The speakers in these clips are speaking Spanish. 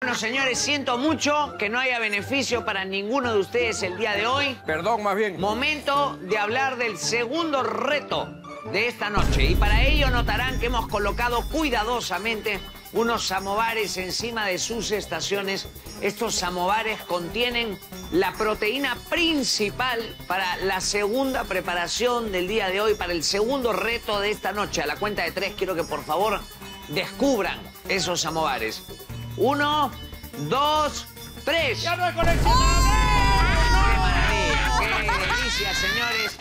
Bueno, señores, siento mucho que no haya beneficio para ninguno de ustedes el día de hoy. Perdón, más bien. Momento de hablar del segundo reto de esta noche. Y para ello notarán que hemos colocado cuidadosamente unos samovares encima de sus estaciones. Estos samovares contienen la proteína principal para la segunda preparación del día de hoy, para el segundo reto de esta noche. A la cuenta de 3 quiero que por favor descubran esos samovares. 1, 2, 3. ¡Ya no hay conexión! ¡Qué maravilla! ¡Qué delicia, señores!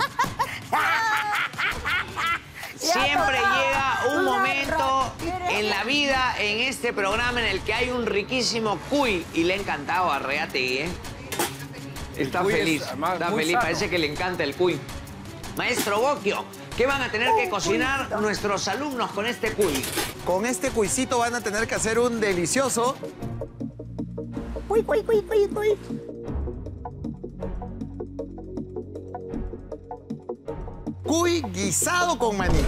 Siempre llega un momento en la vida, en este programa, en el que hay un riquísimo cuy. Y le ha encantado a Reategui, ¿eh? Está feliz, está feliz. Sano. Parece que le encanta el cuy. Maestro Bocchio, ¿qué van a tener que cocinar nuestros alumnos con este cuy? Con este cuisito van a tener que hacer un delicioso... Cuy. Cuy guisado con maní.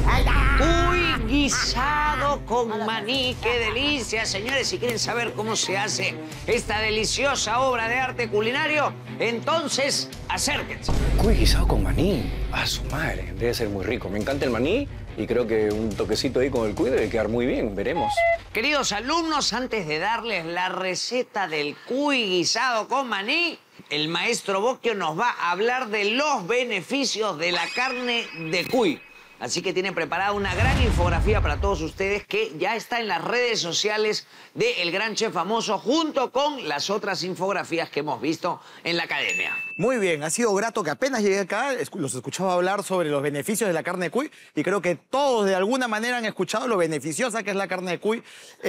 Cuy guisado con maní. ¡Qué delicia! Señores, si quieren saber cómo se hace esta deliciosa obra de arte culinario, entonces acérquense. Cuy guisado con maní. A su madre. Debe ser muy rico. Me encanta el maní y creo que un toquecito ahí con el cuy debe quedar muy bien. Veremos. Queridos alumnos, antes de darles la receta del cuy guisado con maní, el maestro Bocchio nos va a hablar de los beneficios de la carne de cuy. Así que tiene preparada una gran infografía para todos ustedes que ya está en las redes sociales del Gran Chef Famoso, junto con las otras infografías que hemos visto en la academia. Muy bien, ha sido grato que apenas llegué acá, los escuchaba hablar sobre los beneficios de la carne de cuy y creo que todos de alguna manera han escuchado lo beneficiosa que es la carne de cuy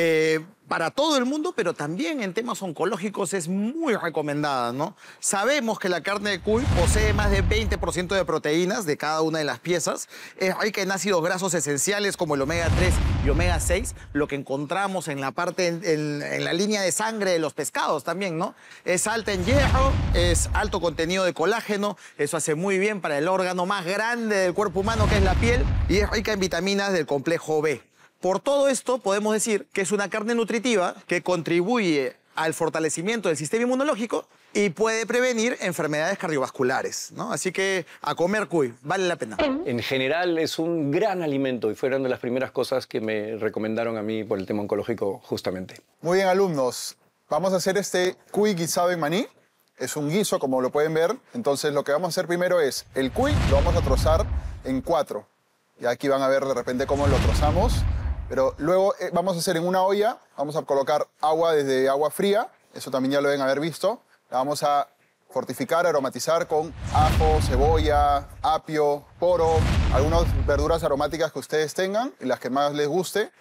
para todo el mundo, pero también en temas oncológicos es muy recomendada, ¿no? Sabemos que la carne de cuy posee más de 20% de proteínas de cada una de las piezas, es rica en ácidos grasos esenciales como el omega 3 y omega 6, lo que encontramos en la parte, en la línea de sangre de los pescados también, ¿no? Es alta en hierro, es alto contenido de colágeno, eso hace muy bien para el órgano más grande del cuerpo humano que es la piel y es rica en vitaminas del complejo B. Por todo esto podemos decir que es una carne nutritiva que contribuye al fortalecimiento del sistema inmunológico y puede prevenir enfermedades cardiovasculares, ¿no? Así que a comer cuy, vale la pena. En general es un gran alimento y fueron de las primeras cosas que me recomendaron a mí por el tema oncológico justamente. Muy bien, alumnos. Vamos a hacer este cuy guisado en maní. Es un guiso, como lo pueden ver. Entonces, lo que vamos a hacer primero es el cuy lo vamos a trozar en 4. Y aquí van a ver de repente cómo lo trozamos. Pero luego vamos a hacer en una olla, vamos a colocar agua desde agua fría. Eso también ya lo deben haber visto. La vamos a fortificar, aromatizar con ajo, cebolla, apio, poro, algunas verduras aromáticas que ustedes tengan y las que más les guste.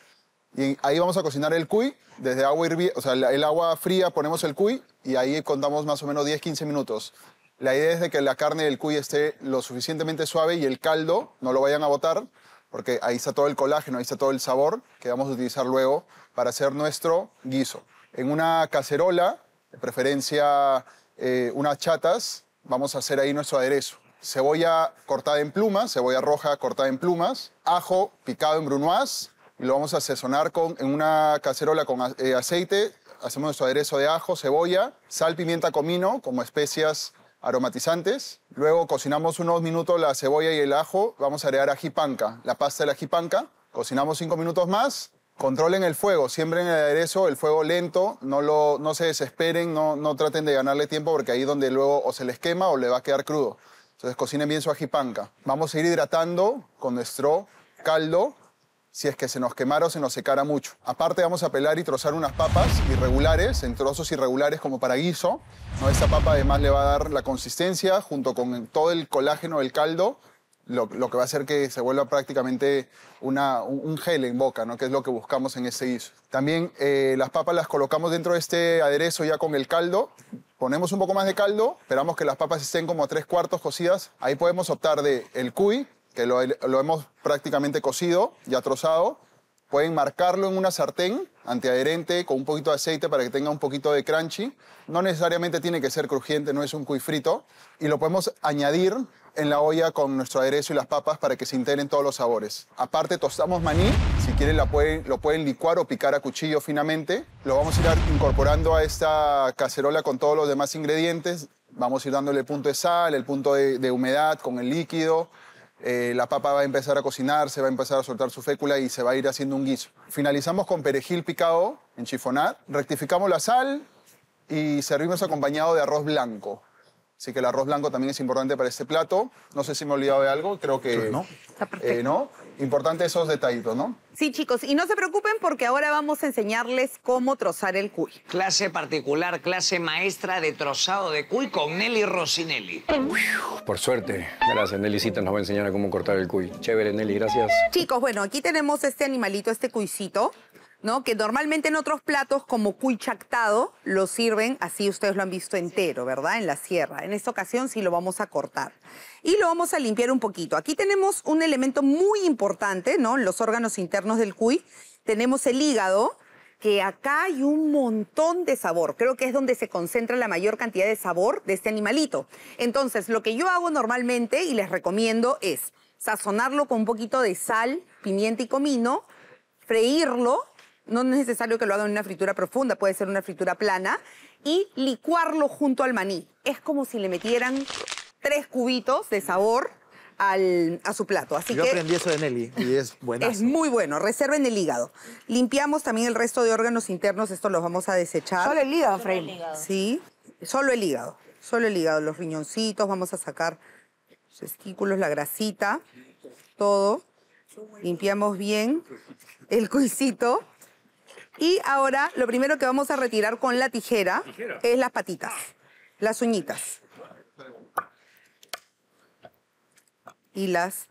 Y ahí vamos a cocinar el cuy desde agua hirviendo, o sea, el agua fría ponemos el cuy y ahí contamos más o menos 10-15 minutos. La idea es de que la carne del cuy esté lo suficientemente suave y el caldo no lo vayan a botar, porque ahí está todo el colágeno, ahí está todo el sabor que vamos a utilizar luego para hacer nuestro guiso. En una cacerola, de preferencia unas chatas, vamos a hacer ahí nuestro aderezo. Cebolla cortada en plumas, cebolla roja cortada en plumas, ajo picado en brunoise, y lo vamos a sazonar en una cacerola con aceite. Hacemos nuestro aderezo de ajo, cebolla, sal, pimienta, comino como especias aromatizantes. Luego cocinamos unos minutos la cebolla y el ajo. Vamos a agregar ají panca, la pasta del ají panca. Cocinamos 5 minutos más. Controlen el fuego, siembren el aderezo, el fuego lento, no se desesperen, no traten de ganarle tiempo porque ahí es donde luego o se les quema o le va a quedar crudo. Entonces cocinen bien su ají panca. Vamos a ir hidratando con nuestro caldo si es que se nos quemara o se nos secara mucho. Aparte vamos a pelar y trozar unas papas irregulares, en trozos irregulares como para guiso, ¿no? Esta papa además le va a dar la consistencia junto con todo el colágeno del caldo, lo que va a hacer que se vuelva prácticamente un gel en boca, ¿no? Que es lo que buscamos en este guiso. También las papas las colocamos dentro de este aderezo ya con el caldo. Ponemos un poco más de caldo, esperamos que las papas estén como a 3/4 cocidas. Ahí podemos optar de el cuy, que lo hemos prácticamente cocido, ya trozado. Pueden marcarlo en una sartén antiadherente con un poquito de aceite para que tenga un poquito de crunchy. No necesariamente tiene que ser crujiente, no es un cuy frito. Y lo podemos añadir en la olla con nuestro aderezo y las papas para que se integren todos los sabores. Aparte, tostamos maní. Si quieren lo pueden licuar o picar a cuchillo finamente. Lo vamos a ir incorporando a esta cacerola con todos los demás ingredientes. Vamos a ir dándole el punto de sal, el punto de humedad con el líquido. La papa va a empezar a cocinarse, va a empezar a soltar su fécula y se va a ir haciendo un guiso. Finalizamos con perejil picado en chiffonade. Rectificamos la sal y servimos acompañado de arroz blanco. Así que el arroz blanco también es importante para este plato. No sé si me he olvidado de algo, creo que no. Está perfecto. no. Importante esos detallitos, ¿no? Sí, chicos, y no se preocupen porque ahora vamos a enseñarles cómo trozar el cuy. Clase particular, clase maestra de trozado de cuy con Nelly Rossinelli. Por suerte. Gracias, Nellycita nos va a enseñar a cómo cortar el cuy. Chévere, Nelly, gracias. Chicos, bueno, aquí tenemos este animalito, este cuycito, ¿no? Que normalmente en otros platos como cuy chactado lo sirven, así ustedes lo han visto entero, ¿verdad? En la sierra. En esta ocasión sí lo vamos a cortar. Y lo vamos a limpiar un poquito. Aquí tenemos un elemento muy importante, ¿no? En los órganos internos del cuy. Tenemos el hígado, que acá hay un montón de sabor. Creo que es donde se concentra la mayor cantidad de sabor de este animalito. Entonces, lo que yo hago normalmente y les recomiendo es sazonarlo con un poquito de sal, pimienta y comino, freírlo. No es necesario que lo hagan en una fritura profunda, puede ser una fritura plana, y licuarlo junto al maní. Es como si le metieran 3 cubitos de sabor a su plato. Así Yo que aprendí eso de Nelly y es buenazo. es muy bueno. Reserven el hígado. Limpiamos también el resto de órganos internos. Esto los vamos a desechar. Solo el hígado, Freddy. Sí, solo el hígado. Solo el hígado. Los riñoncitos, vamos a sacar los testículos, la grasita, todo. Limpiamos bien el cuisito. Y ahora lo primero que vamos a retirar con la tijera es las patitas, las uñitas. Y les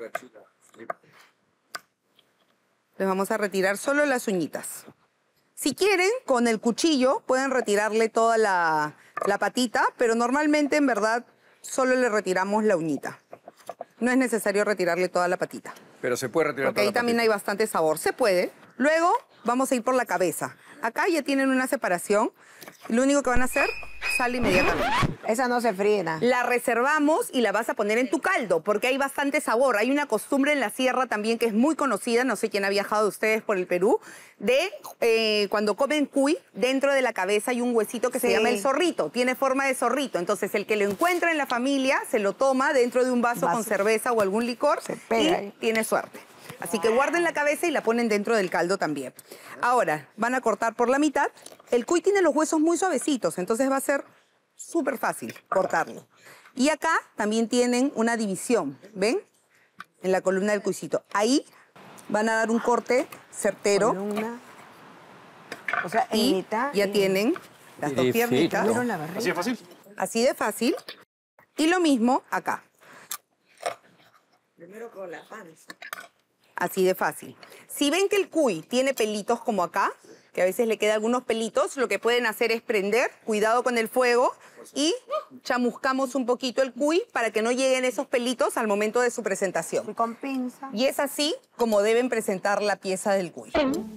vamos a retirar solo las uñitas. Si quieren, con el cuchillo pueden retirarle toda la patita, pero normalmente, en verdad, solo le retiramos la uñita. No es necesario retirarle toda la patita. Pero se puede retirar Porque toda ahí la también patita. hay bastante sabor. Se puede. Luego vamos a ir por la cabeza. Acá ya tienen una separación. Lo único que van a hacer, sale inmediatamente. Esa no se fríe nada. La reservamos y la vas a poner en tu caldo, porque hay bastante sabor. Hay una costumbre en la sierra también que es muy conocida, no sé quién ha viajado de ustedes por el Perú, de cuando comen cuy, dentro de la cabeza hay un huesito que se Sí. llama el zorrito, tiene forma de zorrito. Entonces el que lo encuentra en la familia se lo toma dentro de un vaso con cerveza o algún licor Se pega y ahí. tiene suerte. Así que guarden la cabeza y la ponen dentro del caldo también. Ahora, van a cortar por la mitad. El cuy tiene los huesos muy suavecitos, entonces va a ser súper fácil cortarlo. Y acá también tienen una división, ¿ven? En la columna del cuycito. Ahí van a dar un corte certero Columna. O sea, en y mitad. ya tienen las dos Directo. piernitas. Primero la barriga. Así es fácil. Así de fácil. Y lo mismo acá. Primero con la panza. Así de fácil. Si ven que el cuy tiene pelitos como acá, que a veces le quedan algunos pelitos, lo que pueden hacer es prender, cuidado con el fuego, y chamuscamos un poquito el cuy para que no lleguen esos pelitos al momento de su presentación. Y con pinza. Y es así como deben presentar la pieza del cuy.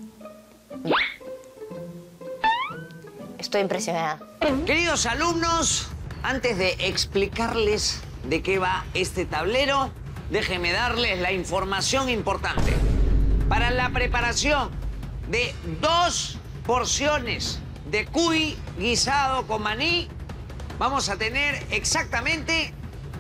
Estoy impresionada. Queridos alumnos, antes de explicarles de qué va este tablero, déjenme darles la información importante. Para la preparación de 2 porciones de cuy guisado con maní, vamos a tener exactamente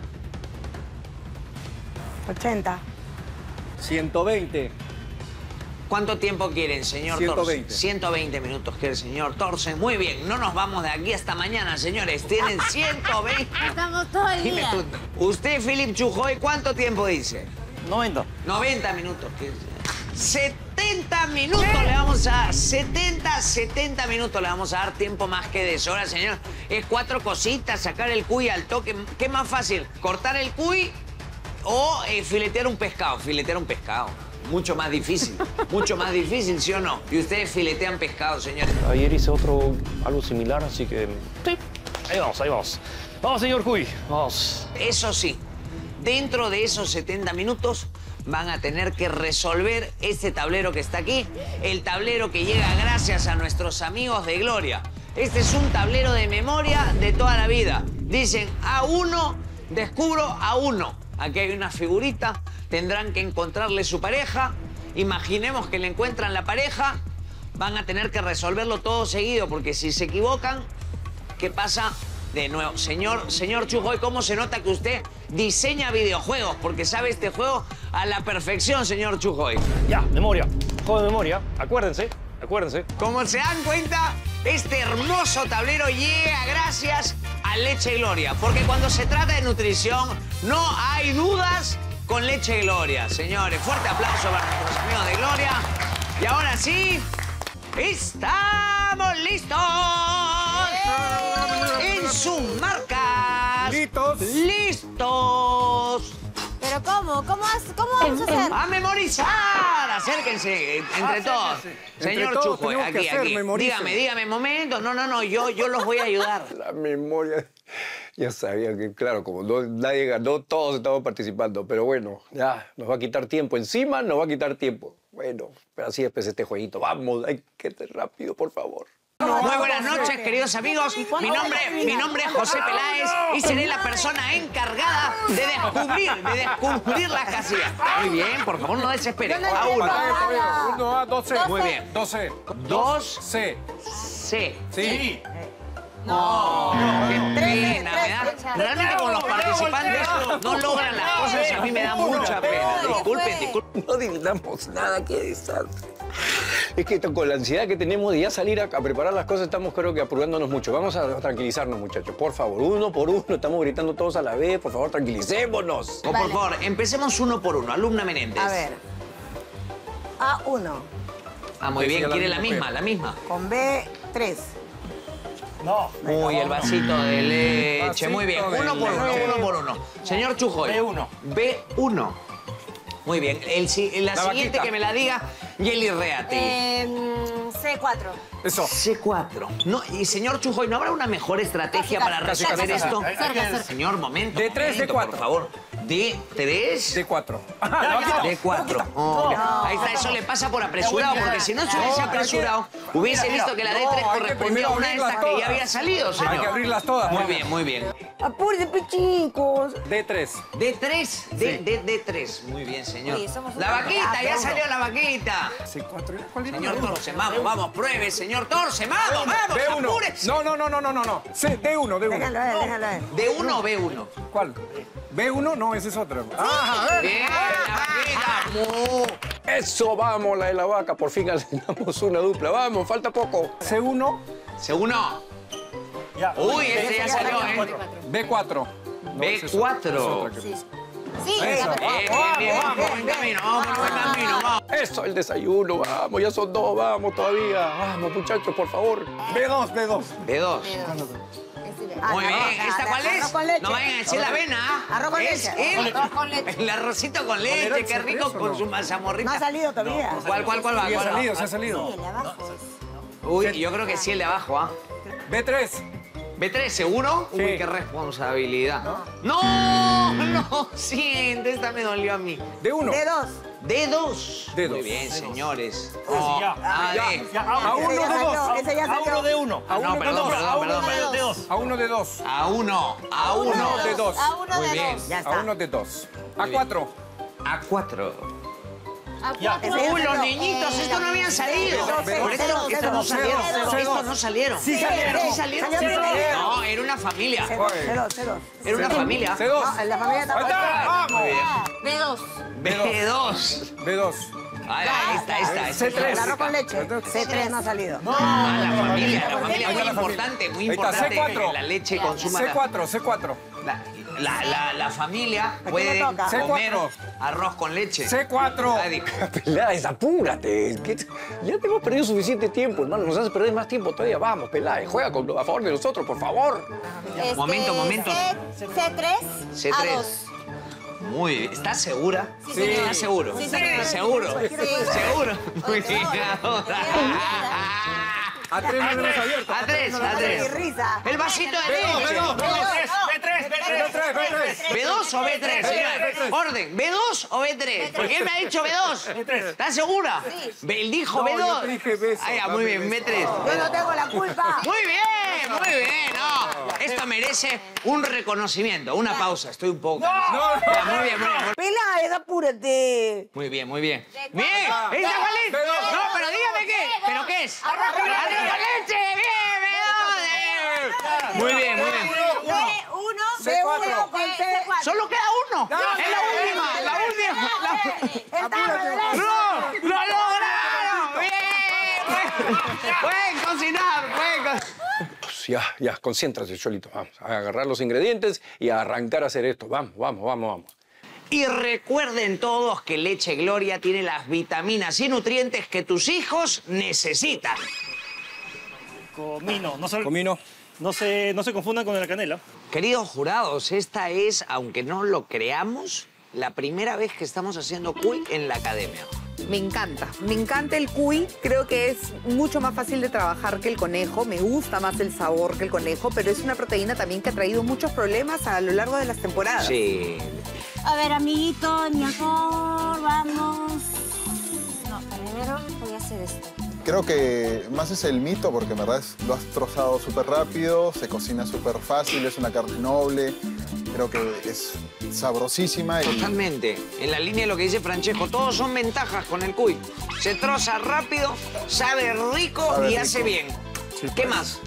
80. 120. ¿cuánto tiempo quieren, señor 120. Torsen? 120 minutos quiere el señor Torsen. Muy bien, no nos vamos de aquí hasta mañana, señores. Tienen 120. Estamos todo el Dime día. tú, usted, Philip Chujoy, ¿cuánto tiempo dice? 90. 90 minutos. 70 minutos le vamos a dar. 70 minutos le vamos a dar, tiempo más que de sobra, señor. Es 4 cositas, sacar el cuy al toque. ¿Qué más fácil? ¿Cortar el cuy o filetear un pescado? Filetear un pescado. Mucho más difícil. Mucho más difícil, ¿sí o no? Y ustedes filetean pescado, señores. Ayer hice algo similar, así que... Sí, ahí vamos, ahí vamos. Vamos, señor Cuy, vamos. Eso sí, dentro de esos 70 minutos van a tener que resolver este tablero que está aquí, el tablero que llega gracias a nuestros amigos de Gloria. Este es un tablero de memoria de toda la vida. Dicen A1, descubro A1. Aquí hay una figurita, tendrán que encontrarle su pareja imaginemos que le encuentran la pareja, van a tener que resolverlo todo seguido, porque si se equivocan, ¿qué pasa? De nuevo, señor Chujoy, ¿cómo se nota que usted diseña videojuegos? Porque sabe este juego a la perfección, señor Chujoy. Ya, memoria. Juego de memoria. Acuérdense. Como se dan cuenta, este hermoso tablero llega gracias a Leche Gloria. Porque cuando se trata de nutrición, no hay dudas con Leche Gloria. Señores, fuerte aplauso para nuestros amigos de Gloria. Y ahora sí, ¡estamos listos! En sus marcas. ¡Listos! ¿Pero cómo? ¿Cómo vamos a hacer? ¡A memorizar! Acérquense entre todos. Señor Chujoy, aquí. Dígame, momento. No, yo los voy a ayudar. La memoria. Ya sabía que, claro, como nadie ganó, todos estamos participando. Pero bueno, ya, nos va a quitar tiempo. Encima nos va a quitar tiempo. Bueno, pero así es este jueguito. Vamos, hay que ser rápido, por favor. Muy buenas noches, queridos amigos. Mi nombre es José Peláez y seré la persona encargada de descubrir las casillas. Muy bien, por favor, no desesperen. A uno. 1A, 12. Muy bien. 12. 2. C. C. Sí. No, qué pena, me da. Realmente con los participantes no logran las cosas y a mí me da mucha pena. Disculpen. No dividamos nada, qué desastre. Es que con la ansiedad que tenemos de ya salir a preparar las cosas, estamos creo que apurándonos mucho. Vamos a tranquilizarnos, muchachos. Por favor, uno por uno, estamos gritando todos a la vez. Por favor, tranquilicémonos. Por favor, empecemos uno por uno. Alumna Menéndez. A ver. A1. Ah, muy bien, quiere la misma. Con B3. Uy, el vasito de leche. Muy bien, uno por uno. Señor Chujoy. B1. Muy bien. La siguiente que me la diga, Yeli Reati. C4. Eso. C4. No, y señor Chujoy, ¿no habrá una mejor estrategia para resolver esto? Señor, momento. D3, D4. Por favor. D3. D4. D4. Ahí está, eso le pasa por apresurado, porque si no se hubiese apresurado, hubiese visto que la D3 correspondía a una de estas que ya había salido, señor. Hay que abrirlas todas. Muy bien. Apúrense, chicos. D3. D3. D3. Muy bien, señor. La vaquita, ya salió la vaquita. C4. ¿Cuál era? Señor Torce, vamos, pruebe, señor Torce, vamos, B1. apúrese. No. C, D1. Déjalo a ver. ¿D1 o B1? ¿Cuál? ¿B1? No, ese es otro. A ver. Bien, la vaquita. Eso, vamos, la de la vaca. Por fin ganamos una dupla. Vamos, falta poco. C1. C1. Uy, ese ya salió, ¿eh? B4. B4. Sí. Buen camino, vamos. Eso, el desayuno, vamos, ya son dos, vamos todavía. Vamos, muchachos, por favor. B2. B2. Muy bien, ¿esta cuál es? Arroz con leche. No vayan a decir la avena. Arroz con Es leche. Arroz con leche. el arrocito con leche, qué rico con su mazamorrita. No ha salido todavía. ¿Cuál va? Se ha salido. Sí, el de abajo. Uy, yo creo que sí el de abajo, ¿ah? B3. ¿B3 seguro? Sí. Uy, qué responsabilidad. No, siente, esta me dolió a mí. D1. D2. D2. Muy bien, señores. A1 de 2. Ese ya salió. Perdón. A1 de 2. A1 de 2. A1 Muy de bien. 2. Ya está. A1 de 2. A4. A4. A4. Uy, los niñitos, estos no habían salido. Por esto, estos no salieron. Estos no salieron. Sí salieron. ¿Sí salieron? Salió primero. No, era una familia. C2. Era una familia. C2. No, en la familia Ahí está. Muy bien. B2. B2. Ahí está. C3. El arroz con leche. C3 no ha salido. La familia muy importante, Ahí está, C4. que la leche consuma. C4. La familia puede toca? comer C4. arroz con leche. C4. Peláez, apúrate. Ya hemos perdido suficiente tiempo, hermano. Nos hace perder más tiempo todavía. Vamos, Peláez, juega a favor de nosotros, por favor. Momento. C3. C3. A2. Muy bien. ¿Estás segura? Sí, señor. ¿Estás seguro? Sí, señor. ¿Seguro? Sí. ¿Seguro? Muy bien. A3 no lo hemos abierto. A3. Risa. El vasito de leche. ¿B2 o B3? Señora, orden, ¿B2 o B3? Porque él me ha dicho B2. ¿Estás segura? Sí. Él dijo No, B2. yo te dije beso, Muy bien, B3. Yo no tengo la culpa. Muy bien. muy bien, no. Esto merece un reconocimiento, una pausa. Estoy un poco cansado. Ya, muy bien, muy bien. Peláez, apúrate. Muy bien, muy bien. ¡Bien! ¿Esa cuál es? No, pero dígame qué. ¿Pero qué es? ¡Arroz con leche! ¡Bien! Muy bien, muy bien. Uno, C4. ¡Solo queda uno! ¡Es la última! ¡No! ¡Lo lograron! ¡Bien! Pueden cocinar, pueden cocinar. Pues ya, concéntrate, Cholito. Vamos a agarrar los ingredientes y a arrancar a hacer esto. Vamos. Y recuerden todos que Leche Gloria tiene las vitaminas y nutrientes que tus hijos necesitan. Comino. Comino. No se confundan con la canela. Queridos jurados, esta es, aunque no lo creamos, la primera vez que estamos haciendo cuy en la academia. Me encanta el cuy, creo que es mucho más fácil de trabajar que el conejo, me gusta más el sabor que el conejo, pero es una proteína también que ha traído muchos problemas a lo largo de las temporadas. Sí. A ver, amiguito, mi amor, vamos. No, primero voy a hacer esto. Creo que más es el mito, porque en verdad lo has trozado súper rápido, se cocina súper fácil, es una carne noble. Creo que es sabrosísima. Totalmente. En la línea de lo que dice Francesco, todos son ventajas con el cuy. Se troza rápido, sabe rico Sabe y rico. hace bien. Sí, ¿Qué pues. más?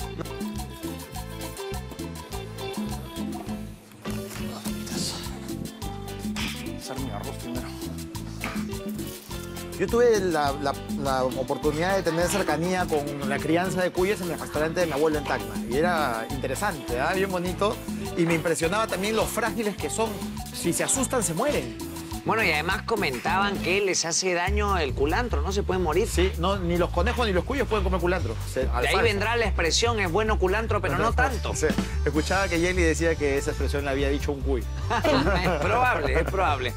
Hacer mi arroz primero. Yo tuve la oportunidad de tener cercanía con la crianza de cuyes en el restaurante de mi abuelo en Tacna. Y era interesante, ¿ah? Bien bonito. Y me impresionaba también lo frágiles que son. Si se asustan, se mueren. Bueno, y además comentaban que les hace daño el culantro, no se pueden morir. Sí, no, ni los conejos ni los cuyos pueden comer culantro. De ahí vendrá la expresión, es bueno culantro, pero no tanto. Sí. Escuchaba que Yeli decía que esa expresión la había dicho un cuy. Es probable, es probable.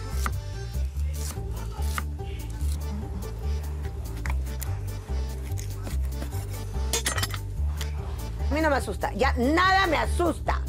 A mí no me asusta. Ya nada me asusta.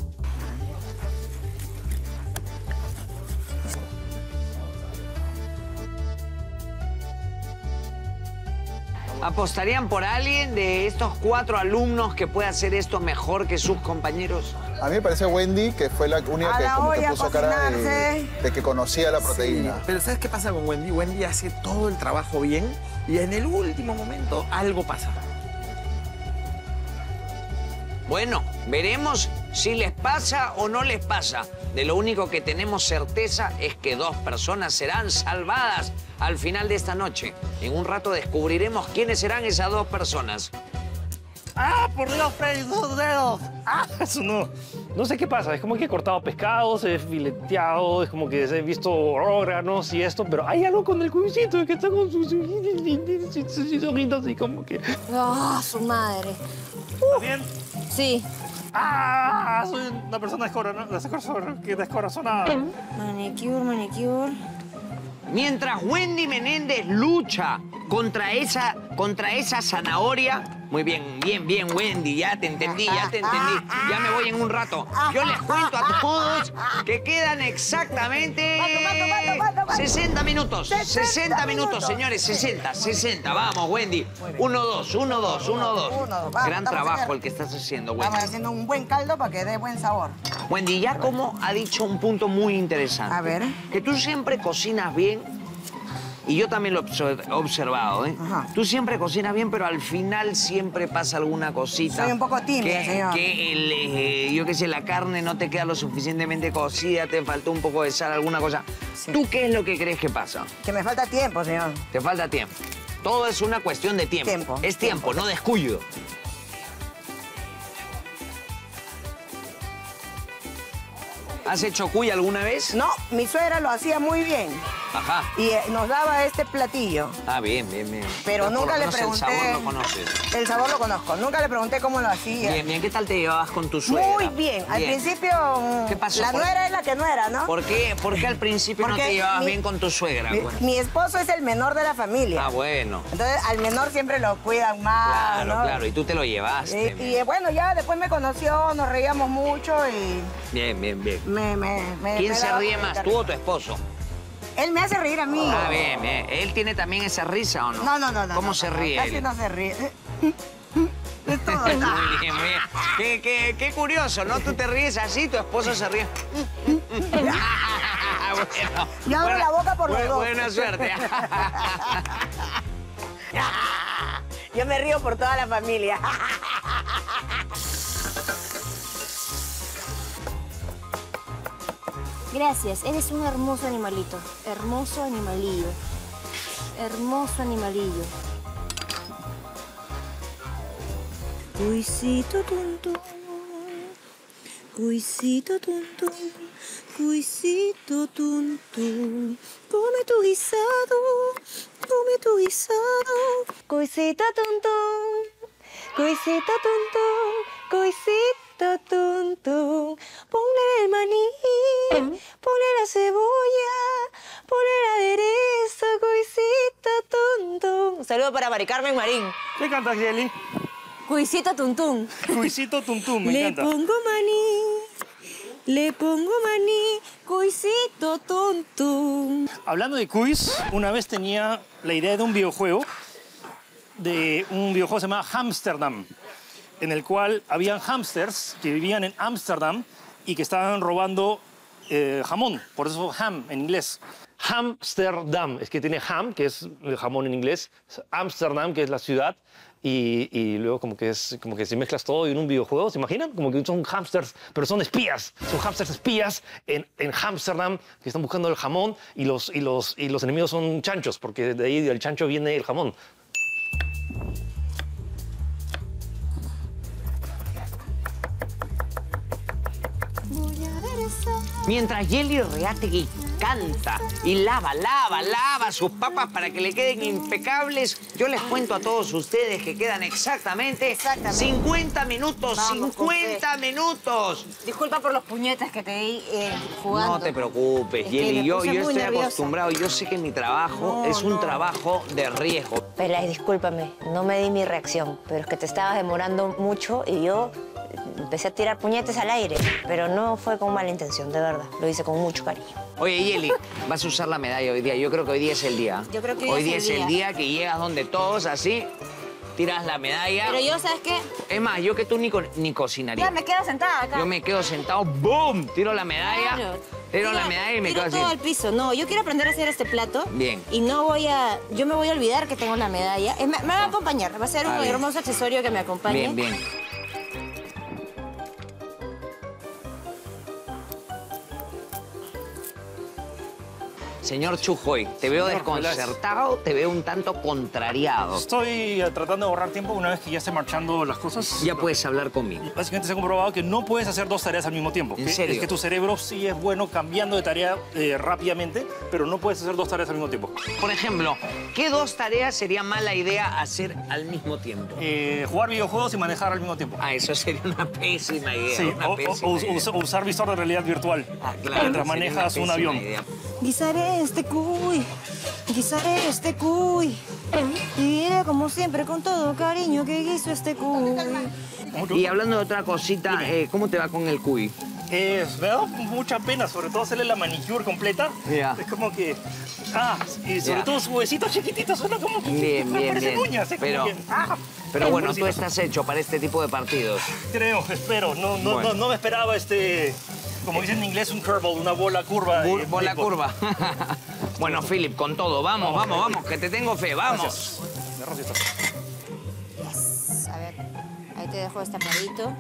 ¿Apostarían por alguien de estos 4 alumnos que puede hacer esto mejor que sus compañeros? A mí me parece Wendy, que fue la única A que la como que olla, puso cara cocinarse. de que conocía la proteína. Sí, pero ¿sabes qué pasa con Wendy? Wendy hace todo el trabajo bien y en el último momento algo pasa. Bueno, veremos si les pasa o no les pasa. De lo único que tenemos certeza es que 2 personas serán salvadas al final de esta noche. En un rato descubriremos quiénes serán esas 2 personas. ¡Ah, por Dios, Freddy, 2 dedos! ¡Ah, eso no! No sé qué pasa, es como que he cortado pescados, he fileteado, es como que he visto órganos y esto, pero hay algo con el cubicito que está con sus ojitos y como que... ¡Ah, su madre! ¿Está bien? Sí. ¡Ah! Soy una persona descorazonada. Manicure. Mientras Wendy Menéndez lucha contra esa zanahoria... Muy bien, bien, Wendy, ya te entendí. Ya me voy en un rato. Yo les cuento a todos que quedan exactamente 60 minutos. 60 minutos, señores, 60. Vamos, Wendy. 1-2. Gran trabajo el que estás haciendo, Wendy. Estamos haciendo un buen caldo para que dé buen sabor. Wendy, ya como ha dicho un punto muy interesante. A ver. Que tú siempre cocinas bien. Y yo también lo he observado, ¿eh? Ajá. Tú siempre cocinas bien, pero al final siempre pasa alguna cosita. Soy un poco tímida, señor. Que yo qué sé, la carne no te queda lo suficientemente cocida, te faltó un poco de sal, alguna cosa. Sí. ¿Tú qué es lo que crees que pasa? Que me falta tiempo, señor. Te falta tiempo. Todo es una cuestión de tiempo. Tiempo. Es tiempo, no descuido. ¿Has hecho cuy alguna vez? No, mi suegra lo hacía muy bien. Ajá. Y nos daba este platillo. Ah, bien. Pero Por nunca lo le menos pregunté. El sabor lo conoces. El sabor lo conozco. Nunca le pregunté cómo lo hacía. Bien. ¿Qué tal te llevabas con tu suegra? Muy bien. Al principio, ¿Qué pasó? la nuera es la que no era, ¿no? ¿Por qué al principio no Porque te llevabas mi- bien con tu suegra? Mi esposo es el menor de la familia. Ah, bueno. Entonces, al menor siempre lo cuidan más, ¿no? Claro. Y tú te lo llevaste. Y bueno, ya después me conoció, nos reíamos mucho y Bien. me ¿Quién me se daba ríe mucha más, tú o tu esposo? Él me hace reír a mí. Ah, bien. ¿Él tiene también esa risa o no? No. ¿Cómo se ríe Casi él? no se ríe. Es todo. Muy bien, muy bien. Qué curioso, ¿no? Tú te ríes así, tu esposo se ríe. Bueno, Yo abro la boca por los dos. Buena suerte. Yo me río por toda la familia. Gracias, eres un hermoso animalito. Hermoso animalillo. Hermoso animalillo. Cuisito tuntún, cuisito tuntún, cuisito tuntún. Come tu guisado, come tu guisado. Cuisito tuntún, cuisito tuntún, cuisito tuntún. Ponle el maní, ponle la cebolla, ponle el aderezo, cuisito tuntún. Un saludo para Mari Carmen Marín. ¿Qué cantas, Yeli? Cuisito tuntún. Cuisito Tuntum, me encanta. Le pongo maní, cuisito tuntún. Hablando de quiz, una vez tenía la idea de un videojuego que se llama Hamsterdam, en el cual habían hámsters que vivían en Ámsterdam y que estaban robando jamón, por eso ham en inglés. Hamsterdam, es que tiene ham, que es el jamón en inglés, Ámsterdam, que es la ciudad, y luego como que si mezclas todo en un videojuego, ¿se imaginan? Como que son hamsters, pero son espías, son hamsters espías en Ámsterdam que están buscando el jamón y los enemigos son chanchos, porque de ahí del chancho viene el jamón. Mientras Yeli Reategui canta y lava sus papas para que le queden impecables, yo les cuento a todos ustedes que quedan exactamente 50 minutos. Vamos, 50 minutos. Disculpa por los puñetes que te di jugando. No te preocupes, Es que Yeli. me Yo puse muy estoy nerviosa. acostumbrado. Yo sé que mi trabajo es un trabajo de riesgo. Peláez, discúlpame, no me di mi reacción, pero es que te estabas demorando mucho y yo empecé a tirar puñetes al aire, pero no fue con mala intención, de verdad. Lo hice con mucho cariño. Oye, Yeli, vas a usar la medalla hoy día. Yo creo que hoy día es el día. Yo creo que hoy día es el día que llegas donde todos así, tiras la medalla. Pero yo, ¿sabes qué? Es más, yo que tú ni cocinaría. Ya me quedo sentada acá. Yo me quedo sentado, ¡boom! Tiro la medalla. Claro. Tiro la medalla y me quedo tiro así. todo al piso. No, yo quiero aprender a hacer este plato. Bien. Y yo me voy a olvidar que tengo la medalla. Me va a acompañar, va a ser un bien. hermoso accesorio que me acompañe. Bien, bien. Señor Chujoy, te veo Señor desconcertado, te veo un tanto contrariado. Estoy tratando de ahorrar tiempo una vez que ya esté marchando las cosas. Ya puedes hablar conmigo. Básicamente se ha comprobado que no puedes hacer dos tareas al mismo tiempo. ¿En serio? Es que tu cerebro sí es bueno cambiando de tarea rápidamente, pero no puedes hacer dos tareas al mismo tiempo. Por ejemplo, ¿qué dos tareas sería mala idea hacer al mismo tiempo? Jugar videojuegos y manejar al mismo tiempo. Ah, eso sería una pésima idea. Sí, una pésima idea. o usar visor de realidad virtual Claro, mientras sería manejas una un pésima avión. idea. Guisaré este cuy, guisaré este cuy. Y diré como siempre con todo cariño que guiso este cuy. Y hablando de otra cosita, ¿cómo te va con el cuy? Me da mucha pena, sobre todo hacerle la manicure completa. Ya. Es como que... y sobre Ya. todo sus huesitos chiquititos suena como que Bien, bien, parecen bien. uñas. Pero bueno, tú estás hecho para este tipo de partidos. Creo, espero. Bueno. No me esperaba como dicen en inglés, un curveball, una bola curva. de Bola béisbol. curva. Bueno, Philip, con todo. Vamos, que te tengo fe, vamos. Gracias. Me arroz y esto. Yes. A ver, ahí te dejo destapadito.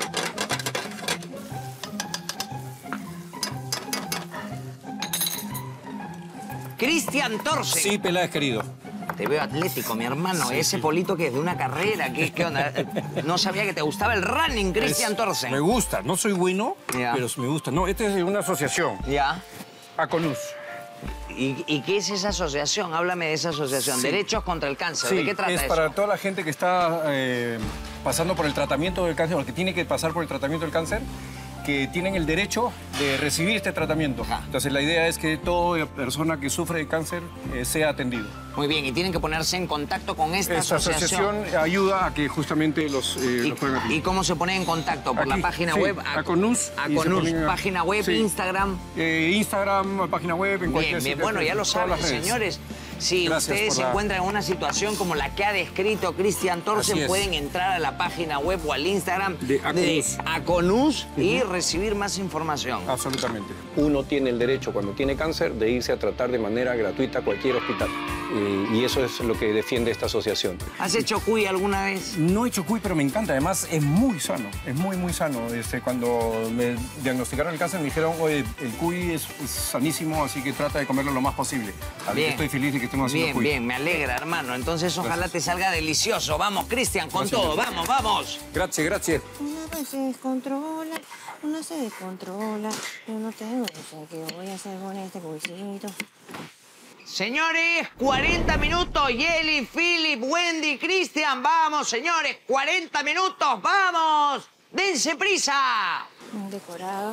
Cristian Torce. Sí, Peláez, querido. Te veo atlético, mi hermano. Ese polito que es de una carrera. ¿Qué onda? No sabía que te gustaba el running, Cristian Torce. Me gusta, no soy bueno, Ya. pero me gusta. No, esta es una asociación, Ya. Aconus. ¿Y qué es esa asociación? Háblame de esa asociación. Sí. Derechos contra el cáncer. Sí, ¿De qué trata es eso? para toda la gente que está pasando por el tratamiento del cáncer, o que tiene que pasar por el tratamiento del cáncer, que tienen el derecho de recibir este tratamiento. Ajá. Entonces, la idea es que toda persona que sufre de cáncer sea atendido. Muy bien, y tienen que ponerse en contacto con esta Esta asociación ayuda a que justamente los puedan atender. ¿Y cómo se ponen en contacto? ¿Por la Aquí, página sí, web? Aconus, y se Aconus, ponen a- página web, sí. Instagram. Instagram, página web, en cualquier Bien, bien, sitio, bueno, ya lo todas saben, las redes. señores. Si Gracias ustedes por se la- encuentran en una situación como la que ha descrito Cristian Torsen, Así es. pueden entrar a la página web o al Instagram De Aconus. Aconus y recibir más información. Absolutamente. Uno tiene el derecho, cuando tiene cáncer, de irse a tratar de manera gratuita a cualquier hospital. Y eso es lo que defiende esta asociación. ¿Has hecho cuy alguna vez? No he hecho cuy, pero me encanta. Además, es muy sano. Es muy, muy sano. Cuando me diagnosticaron el cáncer, me dijeron, oye, el cuy es sanísimo, así que trata de comerlo lo más posible. Así que Bien. estoy feliz de que estemos haciendo Bien, cuy. bien, me alegra, hermano. Entonces, ojalá te salga delicioso. Vamos, Cristian, con Gracias, todo. Nelly. Vamos, vamos. Gracias, gracias. Una vez se descontrola, una se descontrola. Yo no tengo idea qué voy a hacer con este cuisito. Señores, 40 minutos. Yeli, Philip, Wendy, Cristian. Vamos, señores. 40 minutos. ¡Vamos! ¡Dense prisa! Un decorado.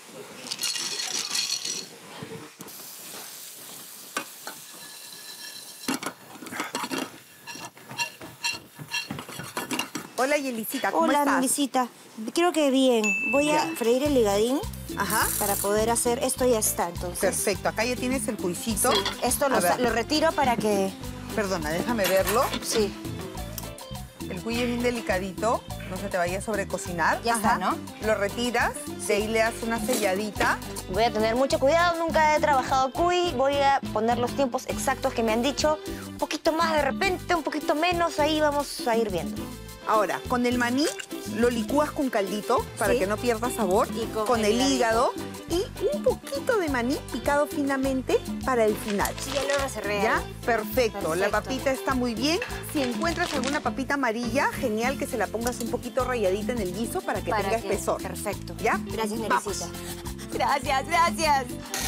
Hola, Yelicita, ¿cómo Hola, estás? Melisita. Creo que bien. Voy a Ya. freír el ligadín Ajá. para poder hacer... Esto ya está, entonces. Perfecto, acá ya tienes el cuisito. Sí, esto A ver, lo retiro para que... Perdona, déjame verlo. Sí. El cuy es bien delicadito, no se te vaya a sobrecocinar. Ya está, ¿no? Lo retiras, de ahí le das una selladita. Voy a tener mucho cuidado, nunca he trabajado cuy. Voy a poner los tiempos exactos que me han dicho. Un poquito más de repente, un poquito menos, ahí vamos a ir viendo. Ahora, con el maní lo licúas con caldito para Sí. que no pierda sabor. Y con el hígado y un poquito de maní picado finamente para el final. Sí, ya lo reservé. ¿Ya? ahí. Perfecto. La Perfecto. papita está muy bien. Si encuentras alguna papita amarilla, genial que se la pongas un poquito rayadita en el guiso para que tenga espesor. Perfecto. ¿Ya? Gracias, Vamos. Nelicita. Gracias, gracias.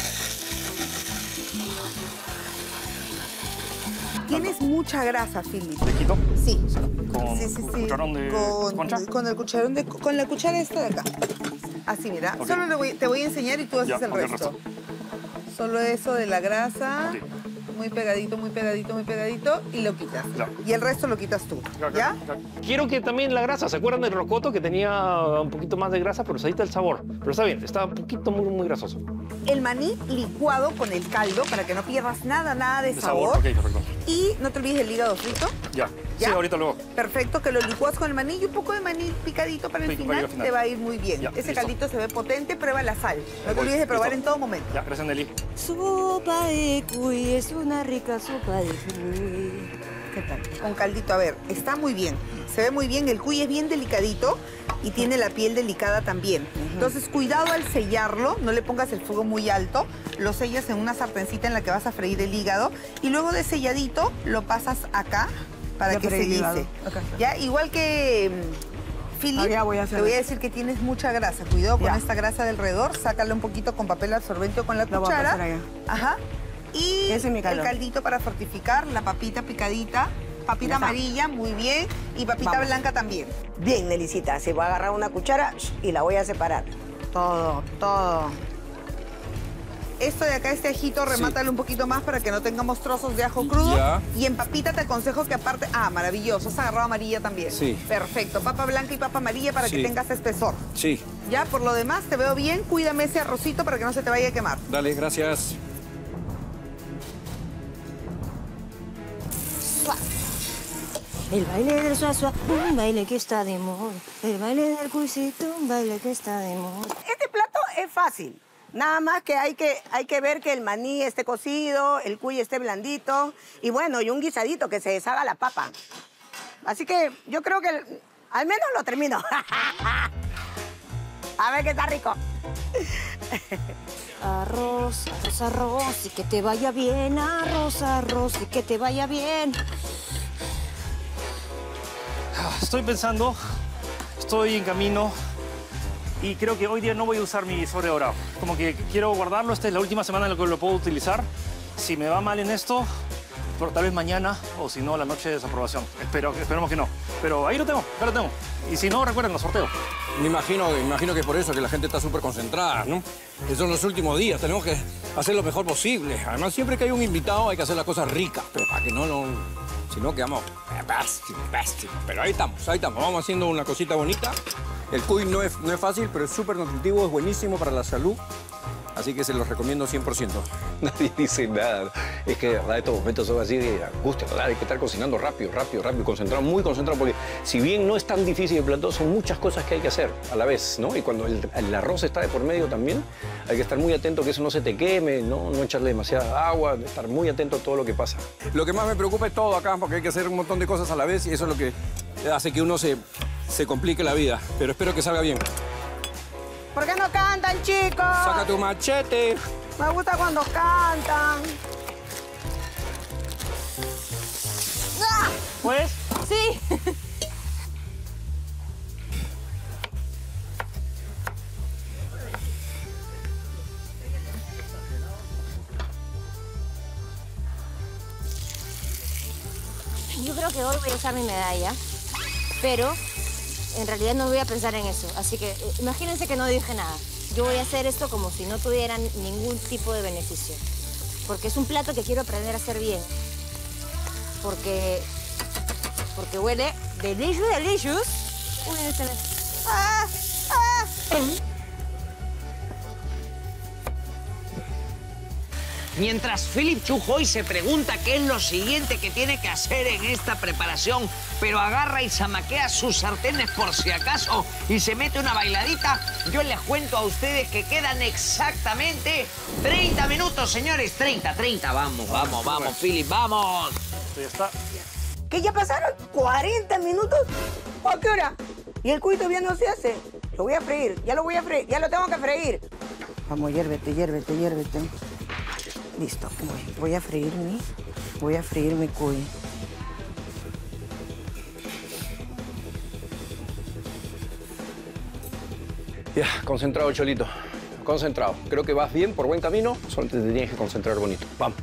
Tienes mucha grasa, Philip. ¿Le quito? Sí. Con Sí, sí, sí. cucharón de concha. Con el cucharón de... Con la cuchara esta de acá. Así, mira. Ok. Solo te voy a enseñar y tú haces Ya, el ok, el resto. Solo eso de la grasa. Ok. Muy pegadito, muy pegadito, muy pegadito. Y lo quitas. Ya. Y el resto lo quitas tú. ¿Ya? Quiero que también la grasa, ¿se acuerdan del rocoto que tenía un poquito más de grasa? Pero se ahí está el sabor. Pero está bien, está un poquito muy, muy grasoso. El maní licuado con el caldo para que no pierdas nada de De sabor. sabor, ok, perfecto. Y no te olvides del hígado frito. Ya. ¿Ya? Sí, ahorita luego. Perfecto, que lo licuas con el maní y un poco de maní picadito para el Pico, final, para el final. te va a ir muy bien. Ya, Ese listo. caldito se ve potente, prueba la sal. No te Voy, olvides de probar listo. en todo momento. Ya, gracias, Nelly. Sopa de cuy, es una rica sopa de cuy. ¿Qué tal? Con caldito, a ver, está muy bien. Se ve muy bien, el cuy es bien delicadito y tiene la piel delicada también. Entonces, cuidado al sellarlo, no le pongas el fuego muy alto, lo sellas en una sartencita en la que vas a freír el hígado y luego de selladito lo pasas acá para Ya que freí se el hígado. guise. Ok. Ya, igual que Philip, Ah, ya voy a hacer te voy a eso. decir que tienes mucha grasa. Cuidado con Ya. esta grasa de alrededor, sácala un poquito con papel absorbente o con la Lo voy a cuchara. pasar allá. Ajá. Y Ese es mi el caldo. caldito para fortificar, la papita picadita, papita Ya está. amarilla, muy bien, y papita Vamos. blanca también. Bien, Nelicita, se va a agarrar una cuchara y la voy a separar. Todo, todo. Esto de acá, este ajito, remátalo un poquito más para que no tengamos trozos de ajo crudo. Ya. Y en papita te aconsejo que aparte... Ah, maravilloso, has agarrado amarilla también. Sí. Perfecto, papa blanca y papa amarilla para que Sí. tengas espesor. Sí, Ya, por lo demás, te veo bien. Cuídame ese arrocito para que no se te vaya a quemar. dale, gracias. El baile del suazua, un baile que está de moda. El baile del cuisito, un baile que está de moda. Este plato es fácil. Nada más que hay que ver que el maní esté cocido, el cuy esté blandito y bueno, y un guisadito que se deshaga la papa. Así que yo creo que al menos lo termino. A ver qué está rico. Arroz, arroz, arroz, y que te vaya bien. Arroz, arroz, y que te vaya bien. Estoy pensando, estoy en camino y creo que hoy día no voy a usar mi sobre dorado. Como que quiero guardarlo, esta es la última semana en la que lo puedo utilizar. Si me va mal en esto, pero tal vez mañana o si no, la noche de desaprobación. Esperemos que no. Pero ahí lo tengo, acá lo tengo. Y si no, recuerden, los sorteo. Me imagino que por eso que la gente está súper concentrada, ¿no? Que son los últimos días, tenemos que hacer lo mejor posible. Además, siempre que hay un invitado hay que hacer las cosas ricas, pero para que si no quedamos pésimo. Pero ahí estamos, vamos haciendo una cosita bonita. El cuy no es fácil, pero es súper nutritivo, es buenísimo para la salud. Así que se los recomiendo 100%. Nadie dice nada. Es que de verdad estos momentos son así de angustia, ¿verdad? Hay que estar cocinando rápido, concentrado, muy concentrado, porque si bien no es tan difícil el plato, son muchas cosas que hay que hacer a la vez, ¿no? Y cuando el arroz está de por medio también, hay que estar muy atento que eso no se te queme, no echarle demasiada agua, estar muy atento a todo lo que pasa. Lo que más me preocupa es todo acá, porque hay que hacer un montón de cosas a la vez y eso es lo que hace que uno se complique la vida. Pero espero que salga bien. ¿Por qué no cantan, chicos? Saca tu machete. Me gusta cuando cantan. ¡Ah! ¿Pues? Sí. Yo creo que hoy voy a usar mi medalla, pero en realidad no voy a pensar en eso. Así que imagínense que no dije nada. Yo voy a hacer esto como si no tuvieran ningún tipo de beneficio. Porque es un plato que quiero aprender a hacer bien. Porque huele delicious. Uy, este no es. ¡Ah! ¡Ah! Mientras Philip Chujoy se pregunta qué es lo siguiente que tiene que hacer en esta preparación, pero agarra y zamaquea sus sartenes por si acaso y se mete una bailadita, yo les cuento a ustedes que quedan exactamente 30 minutos, señores. 30. Vamos, Philip, vamos. Ya está. ¿Qué ya pasaron 40 minutos? ¿A qué hora? ¿Y el cuy todavía no se hace? Lo voy a freír, ya lo voy a freír, ya lo tengo que freír. Vamos, hiérvete. Listo, voy a freír mi cuy. Ya, concentrado, Cholito. Concentrado. Creo que vas bien, por buen camino. Solo te tienes que concentrar bonito. Vamos.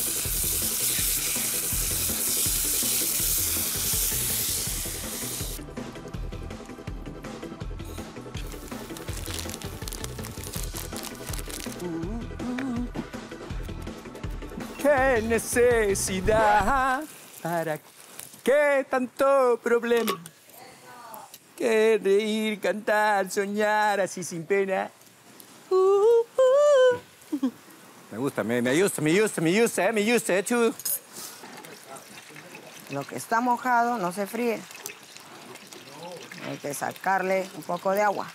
¿Qué necesidad? ¿Para qué tanto problema? Que reír, cantar, soñar así sin pena. Me gusta, me gusta, tú. Lo que está mojado no se fríe. Hay que sacarle un poco de agua.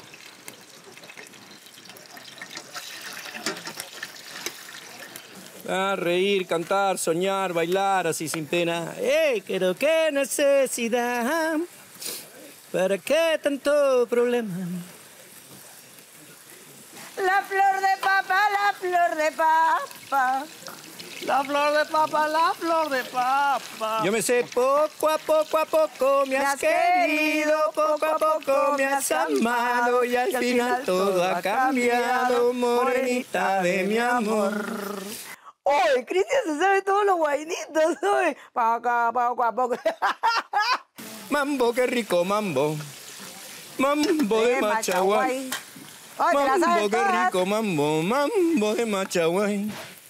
A reír, cantar, soñar, bailar así sin pena. ¡Ey! Pero qué necesidad. ¿Para qué tanto problema? La flor de papa, la flor de papa. La flor de papa, la flor de papa. Yo me sé poco a poco me has querido, poco a poco me has amado y al final todo ha cambiado, morenita de mi amor. ¡Oye, Cristian se sabe todos los guainitos! ¿Sabes? Poco a poco. Mambo, qué rico mambo. Mambo de Machaguay. Mambo, qué rico mambo. Mambo de Machaguay.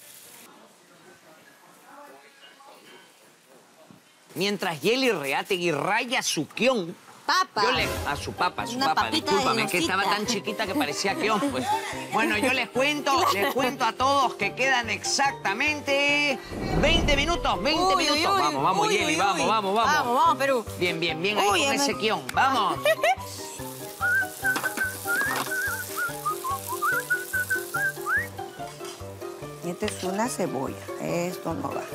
Mientras Yeli Reategui raya su guión. Papa. A su papa, Una papita discúlpame, de que estaba rosita. tan chiquita que parecía guión, pues. Bueno, yo les cuento a todos que quedan exactamente 20 minutos, 20 minutos. Vamos, Yeli, vamos. Vamos, Perú. Bien, ahí Uy, con ese guión, vamos. Y esta es una cebolla. Esto no va.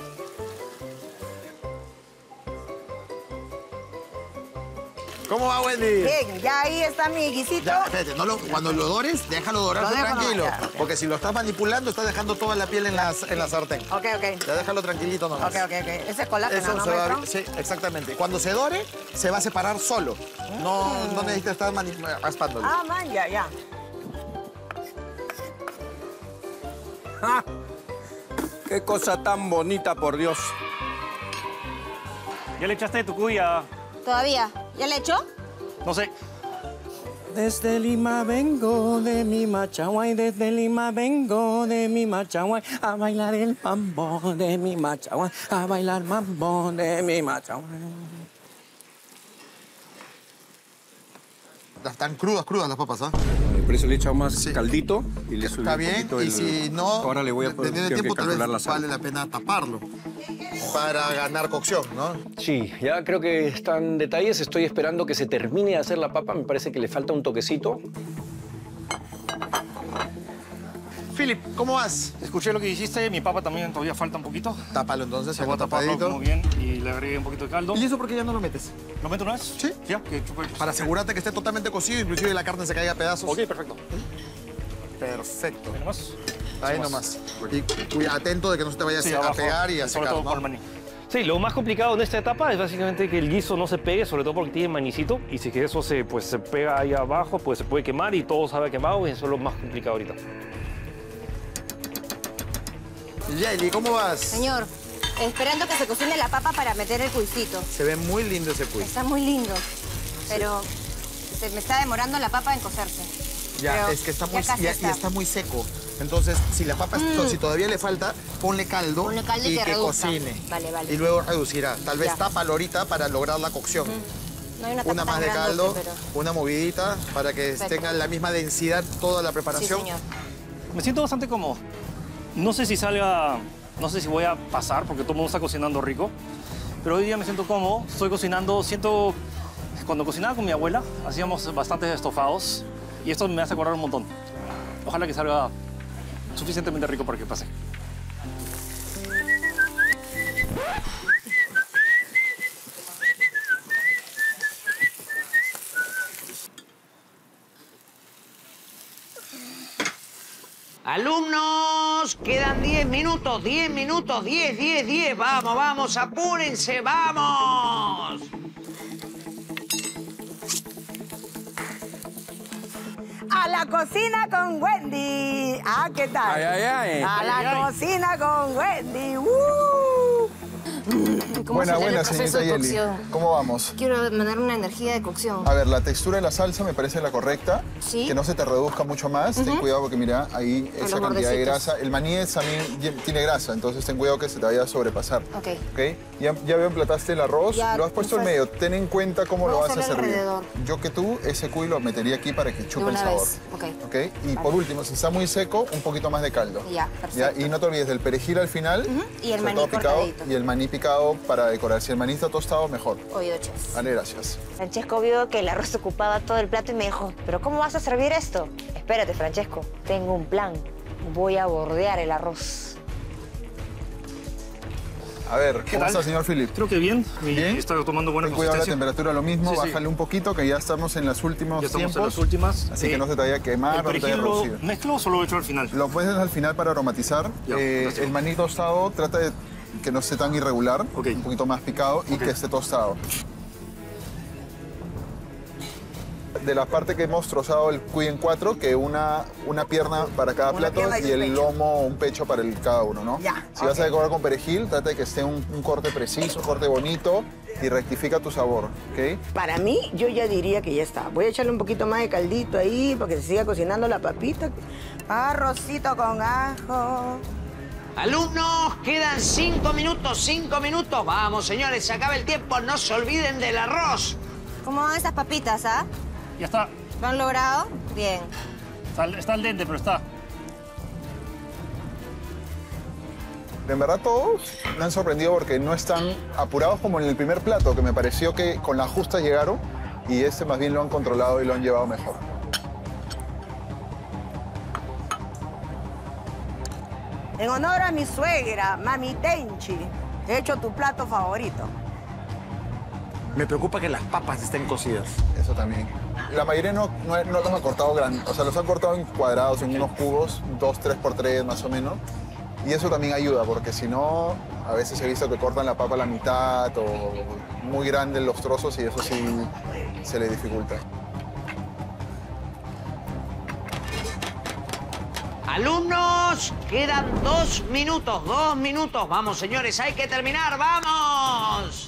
¿Cómo va, Wendy? Bien, ya ahí está mi guisito. Ya, espérate, cuando lo dores, déjalo dorarse Lo dejo tranquilo. nomás, ya, ok. Porque si lo estás manipulando, estás dejando toda la piel en la sartén. Ok. Ya déjalo tranquilito nomás. Ok. Ese es colágeno, Eso ¿no, se va, maestro? sí, exactamente. Cuando se dore, se va a separar solo. No necesitas estar raspándolo. Ah, man, ya. ¡Ah! ¡Qué cosa tan bonita, por Dios! ¿Ya le echaste tu cuya? ¿Todavía? ¿Ya le echó? No sé. Desde Lima vengo de mi Machaguay, desde Lima vengo de mi Machaguay, a bailar el mambo de mi Machaguay, a bailar mambo de mi Machaguay. Están crudas las papas, ¿ah? Por eso le he echado más caldito y le subí Está un bien, poquito y el... si no, Ahora le voy a dependiendo del tengo tiempo, que tal vez calcular la sal. vale la pena taparlo para ganar cocción, ¿no? Sí, ya creo que están detalles. Estoy esperando que se termine de hacer la papa. Me parece que le falta un toquecito. Philip, ¿cómo vas? Escuché lo que dijiste, mi papa también todavía falta un poquito. Tápalo entonces, Se voy a taparlo muy bien y le agregué un poquito de caldo. ¿Y eso por qué ya no lo metes? ¿Lo meto una vez? Sí. Ya, que chupe. Para asegurarte que esté totalmente cocido, inclusive la carne se caiga a pedazos. Ok, perfecto. Perfecto. Ahí nomás. Ahí nomás. Y atento de que no se te vaya Sí, a abajo, pegar y a sobre secar, todo ¿no? con el maní. Sí, lo más complicado en esta etapa es básicamente que el guiso no se pegue, sobre todo porque tiene manicito. Y si que eso se pega ahí abajo, pues se puede quemar y todo sabe quemado. Y eso es lo más complicado ahorita. Yaeli, ¿cómo vas? Señor, esperando que se cocine la papa para meter el cuisito. Se ve muy lindo ese cuy. Está muy lindo, pero se me está demorando la papa en cocerse. Ya, Pero es que está ya muy, casi y está muy seco. Entonces, si la papa, si todavía le falta, ponle caldo, Ponle caldo y que reduzca. cocine. Vale, vale. Y luego reducirá. Tal vez Ya. tápalo ahorita para lograr la cocción. No hay una tapa Una tan más de grandote, caldo, pero... una movidita para que Perfecto. tenga la misma densidad toda la Sí, preparación. señor. Me siento bastante cómodo. No sé si salga, no sé si voy a pasar porque todo el mundo está cocinando rico, pero hoy día me siento cómodo. Estoy cocinando, siento... Cuando cocinaba con mi abuela, hacíamos bastantes estofados y esto me hace acordar un montón. Ojalá que salga suficientemente rico para que pase. Alumnos, quedan 10 minutos, 10 minutos, 10, 10, 10. Vamos, vamos, apúrense, vamos. A la cocina con Wendy. Ah, ¿qué tal? Ay, ay, ay. A la Ay, ay. cocina con Wendy. ¿Cómo Buena, será el buena, proceso señorita de Yeli. cocción? ¿Cómo vamos? Quiero mandar una energía de cocción. A ver, la textura de la salsa me parece la correcta. Sí. Que no se te reduzca mucho más. Ten cuidado porque mira, ahí esa los cantidad de bordecitos. grasa. El maní también tiene grasa, entonces ten cuidado que se te vaya a sobrepasar. Ok. ¿Ok? Ya veo, emplataste el arroz, Ya, lo has puesto en pues, medio. Ten en cuenta cómo voy lo a vas a hacerle servir. alrededor. Yo que tú, ese cuy lo metería aquí para que chupe el una sabor. vez, ok. ¿Ok? Y por último, si está muy seco, un poquito más de caldo. Ya, perfecto. Y no te olvides del perejil al final. Y el sobre maní todo picado, cortadito. y el maní picado para decorar. Si el maní está tostado, mejor. Oído, chef. Vale, gracias. Francesco vio que el arroz ocupaba todo el plato y me dijo, ¿pero cómo vas a servir esto? Espérate, Francesco, tengo un plan. Voy a bordear el arroz. A ver, ¿cómo tal? está, señor Philip? Creo que bien. Bien. Está tomando buena Ten cuidado la consistencia. temperatura, lo mismo. Sí, sí. Bájale un poquito, que ya estamos en los últimos Ya estamos en tiempos. las últimas. Así que no se te vaya a quemar, ¿El no te vaya a perejil lo reducir. mezclo o solo lo echo al final? Lo puedes al final para aromatizar. Ya, fantástico. El maní tostado trata de que no esté tan irregular, Ok. un poquito más picado y Ok. que esté tostado. De la parte que hemos trozado el cuy en 4, que una pierna para cada Una plato pierna y y un el pecho. lomo, un pecho para cada uno, ¿no? Ya, Si vas a ok. decorar con perejil, trata de que esté un corte preciso, un corte bonito y rectifica tu sabor, ¿ok? Para mí, yo ya diría que ya está. Voy a echarle un poquito más de caldito ahí para que se siga cocinando la papita. Arrocito con ajo. Alumnos, quedan 5 minutos, 5 minutos. Vamos, señores, se acaba el tiempo. No se olviden del arroz. ¿Cómo van esas papitas, ah? Ya está. ¿Lo han logrado? Bien. Está al dente, pero está. En verdad todos me han sorprendido porque no están apurados como en el primer plato, que me pareció que con la justa llegaron y este más bien lo han controlado y lo han llevado mejor. En honor a mi suegra, Mami Tenchi, he hecho tu plato favorito. Me preocupa que las papas estén cocidas. Eso también. La mayoría no los han cortado grandes, o sea, los han cortado en cuadrados, en unos cubos, 2, 3 por 3 más o menos. Y eso también ayuda, porque si no, a veces he visto que cortan la papa a la mitad o muy grandes los trozos y eso sí se le dificulta. Alumnos, quedan 2 minutos, 2 minutos. Vamos, señores, hay que terminar, ¡vamos!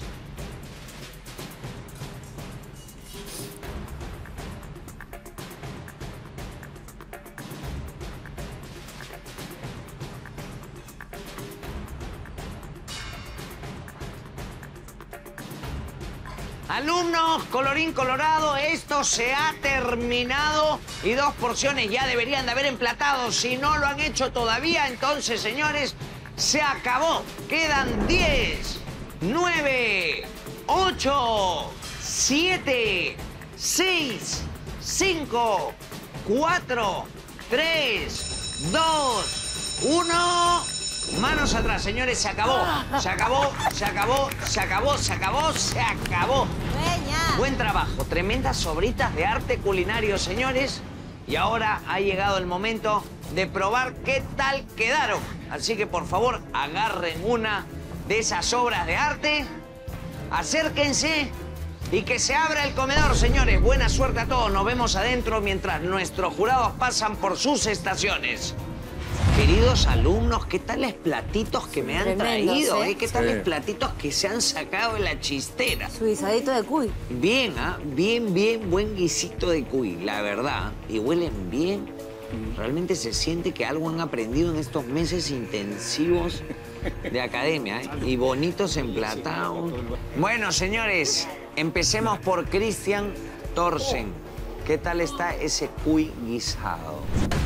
Alumnos, colorín colorado, esto se ha terminado y 2 porciones ya deberían de haber emplatado. Si no lo han hecho todavía, entonces, señores, se acabó. Quedan 10, 9, 8, 7, 6, 5, 4, 3, 2, 1... Manos atrás, señores, se acabó. Se acabó, se acabó, se acabó, se acabó, se acabó. Buen trabajo, tremendas sobritas de arte culinario, señores. Y ahora ha llegado el momento de probar qué tal quedaron. Así que, por favor, agarren una de esas obras de arte, acérquense y que se abra el comedor, señores. Buena suerte a todos. Nos vemos adentro mientras nuestros jurados pasan por sus estaciones. Queridos alumnos, ¿qué tales platitos que me han traído? ¿Qué tales platitos que se han sacado de la chistera? Su guisadito de cuy. Bien, bien, buen guisito de cuy, la verdad. Y huelen bien. Realmente se siente que algo han aprendido en estos meses intensivos de academia, ¿eh? Y bonitos emplatados. Bueno, señores, empecemos por Cristian Thorsen. ¿Qué tal está ese cuy guisado?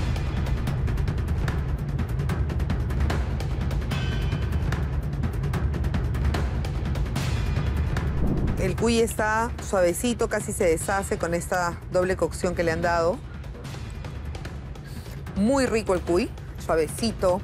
El cuy está suavecito, casi se deshace con esta doble cocción que le han dado. Muy rico el cuy, suavecito.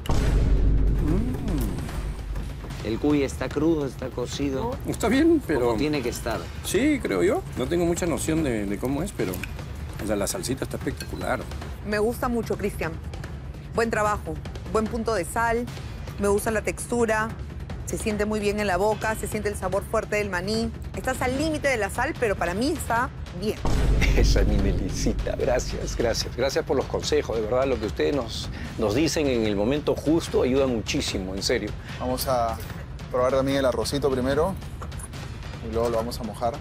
¿El cuy está crudo, está cocido? Está bien, pero... ¿Cómo tiene que estar? Sí, creo yo. No tengo mucha noción de cómo es, pero o sea, la salsita está espectacular. Me gusta mucho, Cristian. Buen trabajo, buen punto de sal, me gusta la textura. Se siente muy bien en la boca, se siente el sabor fuerte del maní. Estás al límite de la sal, pero para mí está bien. Esa es mi Melisita. Gracias, gracias. Gracias por los consejos. De verdad, lo que ustedes nos dicen en el momento justo ayuda muchísimo, en serio. Vamos a probar también el arrocito primero y luego lo vamos a mojar.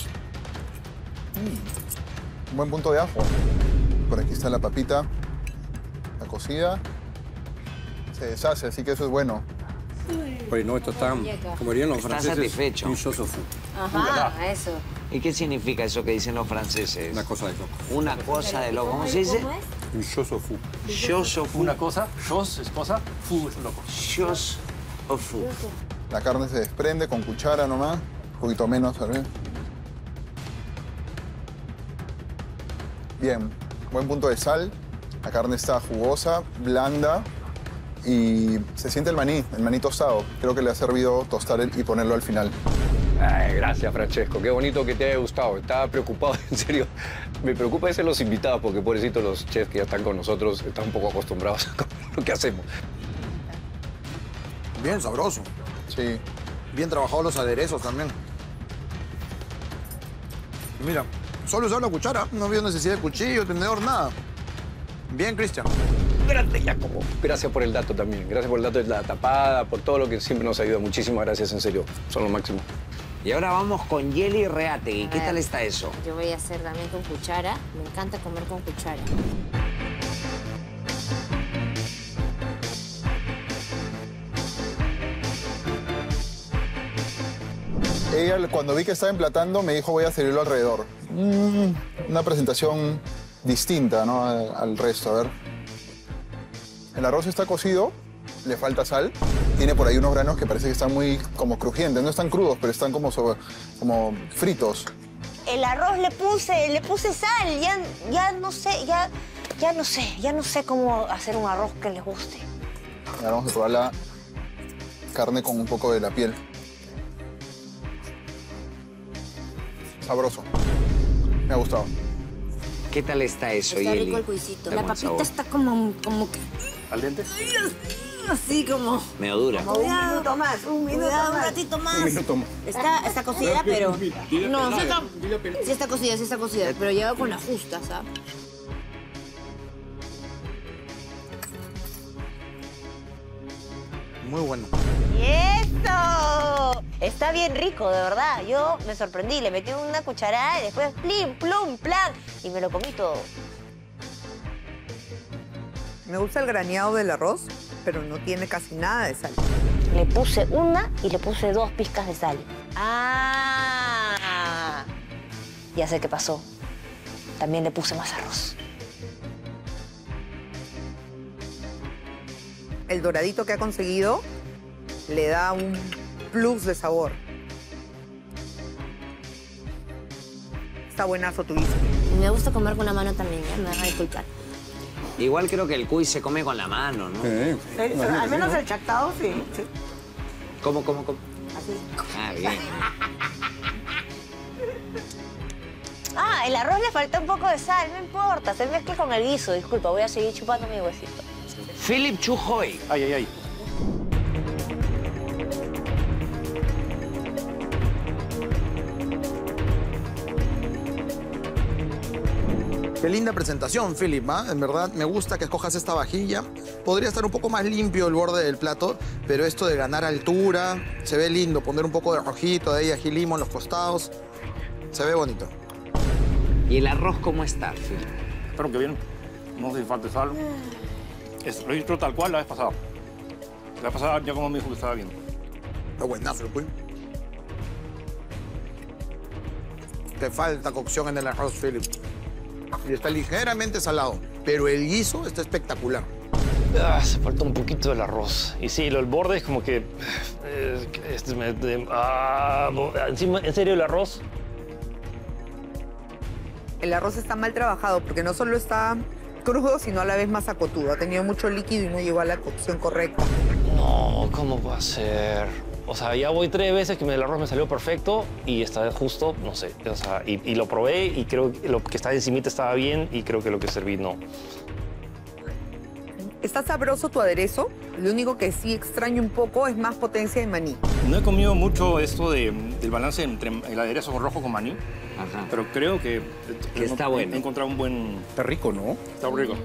Un buen punto de ajo. Por aquí está la papita, la cocida. Se deshace, así que eso es bueno. Oye, no, esto está, como dirían los franceses, satisfecho. un chose au fou. Ajá, eso. ¿Y qué significa eso que dicen los franceses? Una cosa de loco. Una cosa de loco. ¿Cómo se dice? Un chose au fou. Chose au fou. Una cosa, chose es cosa, fou es loco. Chose au fou. La carne se desprende con cuchara nomás, un poquito menos, ¿sabes? Bien, buen punto de sal. La carne está jugosa, blanda y se siente el maní tostado. Creo que le ha servido tostar y ponerlo al final. Ay, gracias, Francesco. Qué bonito que te haya gustado. Estaba preocupado, en serio. Me preocupa ese los invitados porque, pobrecitos, los chefs que ya están con nosotros están un poco acostumbrados a lo que hacemos. Bien sabroso. Sí. Bien trabajados los aderezos también. Mira, solo usar la cuchara. No había necesidad de cuchillo, tenedor, nada. Bien, Cristian. Gracias, Jacobo. Gracias por el dato también. Gracias por el dato de la tapada, por todo lo que siempre nos ayuda. Muchísimas gracias, en serio. Son lo máximo. Y ahora vamos con Yeli Reategui. ¿Qué tal está eso? Yo voy a hacer también con cuchara. Me encanta comer con cuchara. Ella, cuando vi que estaba emplatando, me dijo voy a servirlo alrededor. Una presentación distinta, ¿no? al resto. A ver. El arroz está cocido, le falta sal. Tiene por ahí unos granos que parece que están muy como crujientes. No están crudos, pero están como fritos. El arroz le puse sal. Ya no sé cómo hacer un arroz que les guste. Ahora vamos a probar la carne con un poco de la piel. Sabroso. Me ha gustado. ¿Qué tal está eso, Está Yeli? rico el cuisito. Está La buen papita sabor. está como ¿Al dente? así como... Medio dura. Un minuto más, un minuto Cuidado, un más. ratito más. Un minuto más. Está cocida, pero... No, sí está cocida, pero lleva con la justa, ¿sabes? Muy bueno. ¡Y eso! Está bien rico, de verdad. Yo me sorprendí. Le metí una cucharada y después plim, plum, plan. Y me lo comí todo. Me gusta el graneado del arroz, pero no tiene casi nada de sal. Le puse una y le puse 2 pizcas de sal. ¡Ah! Ya sé qué pasó. También le puse más arroz. El doradito que ha conseguido le da un plus de sabor. Está buenazo tu guiso. Me gusta comer con la mano también, ¿eh? Me van a disculpar. Igual creo que el cuy se come con la mano, ¿no? Al menos el chactado, sí. ¿Cómo? Así. Ah, bien. Ah, el arroz le falta un poco de sal, no importa. Se mezcla con el guiso. Disculpa, voy a seguir chupando mi huesito. Philip Chujoy. Ay. Qué linda presentación, Philip, ¿ah? En verdad, me gusta que escojas esta vajilla. Podría estar un poco más limpio el borde del plato, pero esto de ganar altura, se ve lindo. Poner un poco de rojito, de ahí ají limo en los costados. Se ve bonito. ¿Y el arroz cómo está, Philip? Espero que bien. No sé si falta sal. Lo he hecho tal cual la vez pasada. La vez pasada ya como me dijo que estaba bien. Está buenazo el cuy. Te falta cocción en el arroz, Philip. Y está ligeramente salado, pero el guiso está espectacular. Se falta un poquito del arroz. Y sí, el borde es como que... encima, ¿en serio el arroz? El arroz está mal trabajado porque no solo está crudo, sino a la vez más acotudo. Ha tenido mucho líquido y no llegó a la cocción correcta. No, ¿cómo va a ser? O sea, ya voy 3 veces que el arroz me salió perfecto y está justo, no sé. O sea, y lo probé y creo que lo que está encimita estaba bien y creo que lo que serví no. Está sabroso tu aderezo. Lo único que sí extraño un poco es más potencia de maní. No he comido mucho esto del balance entre el aderezo rojo con maní. Ajá. Pero creo que está bueno. He encontrado un buen... Está rico, ¿no? Está rico.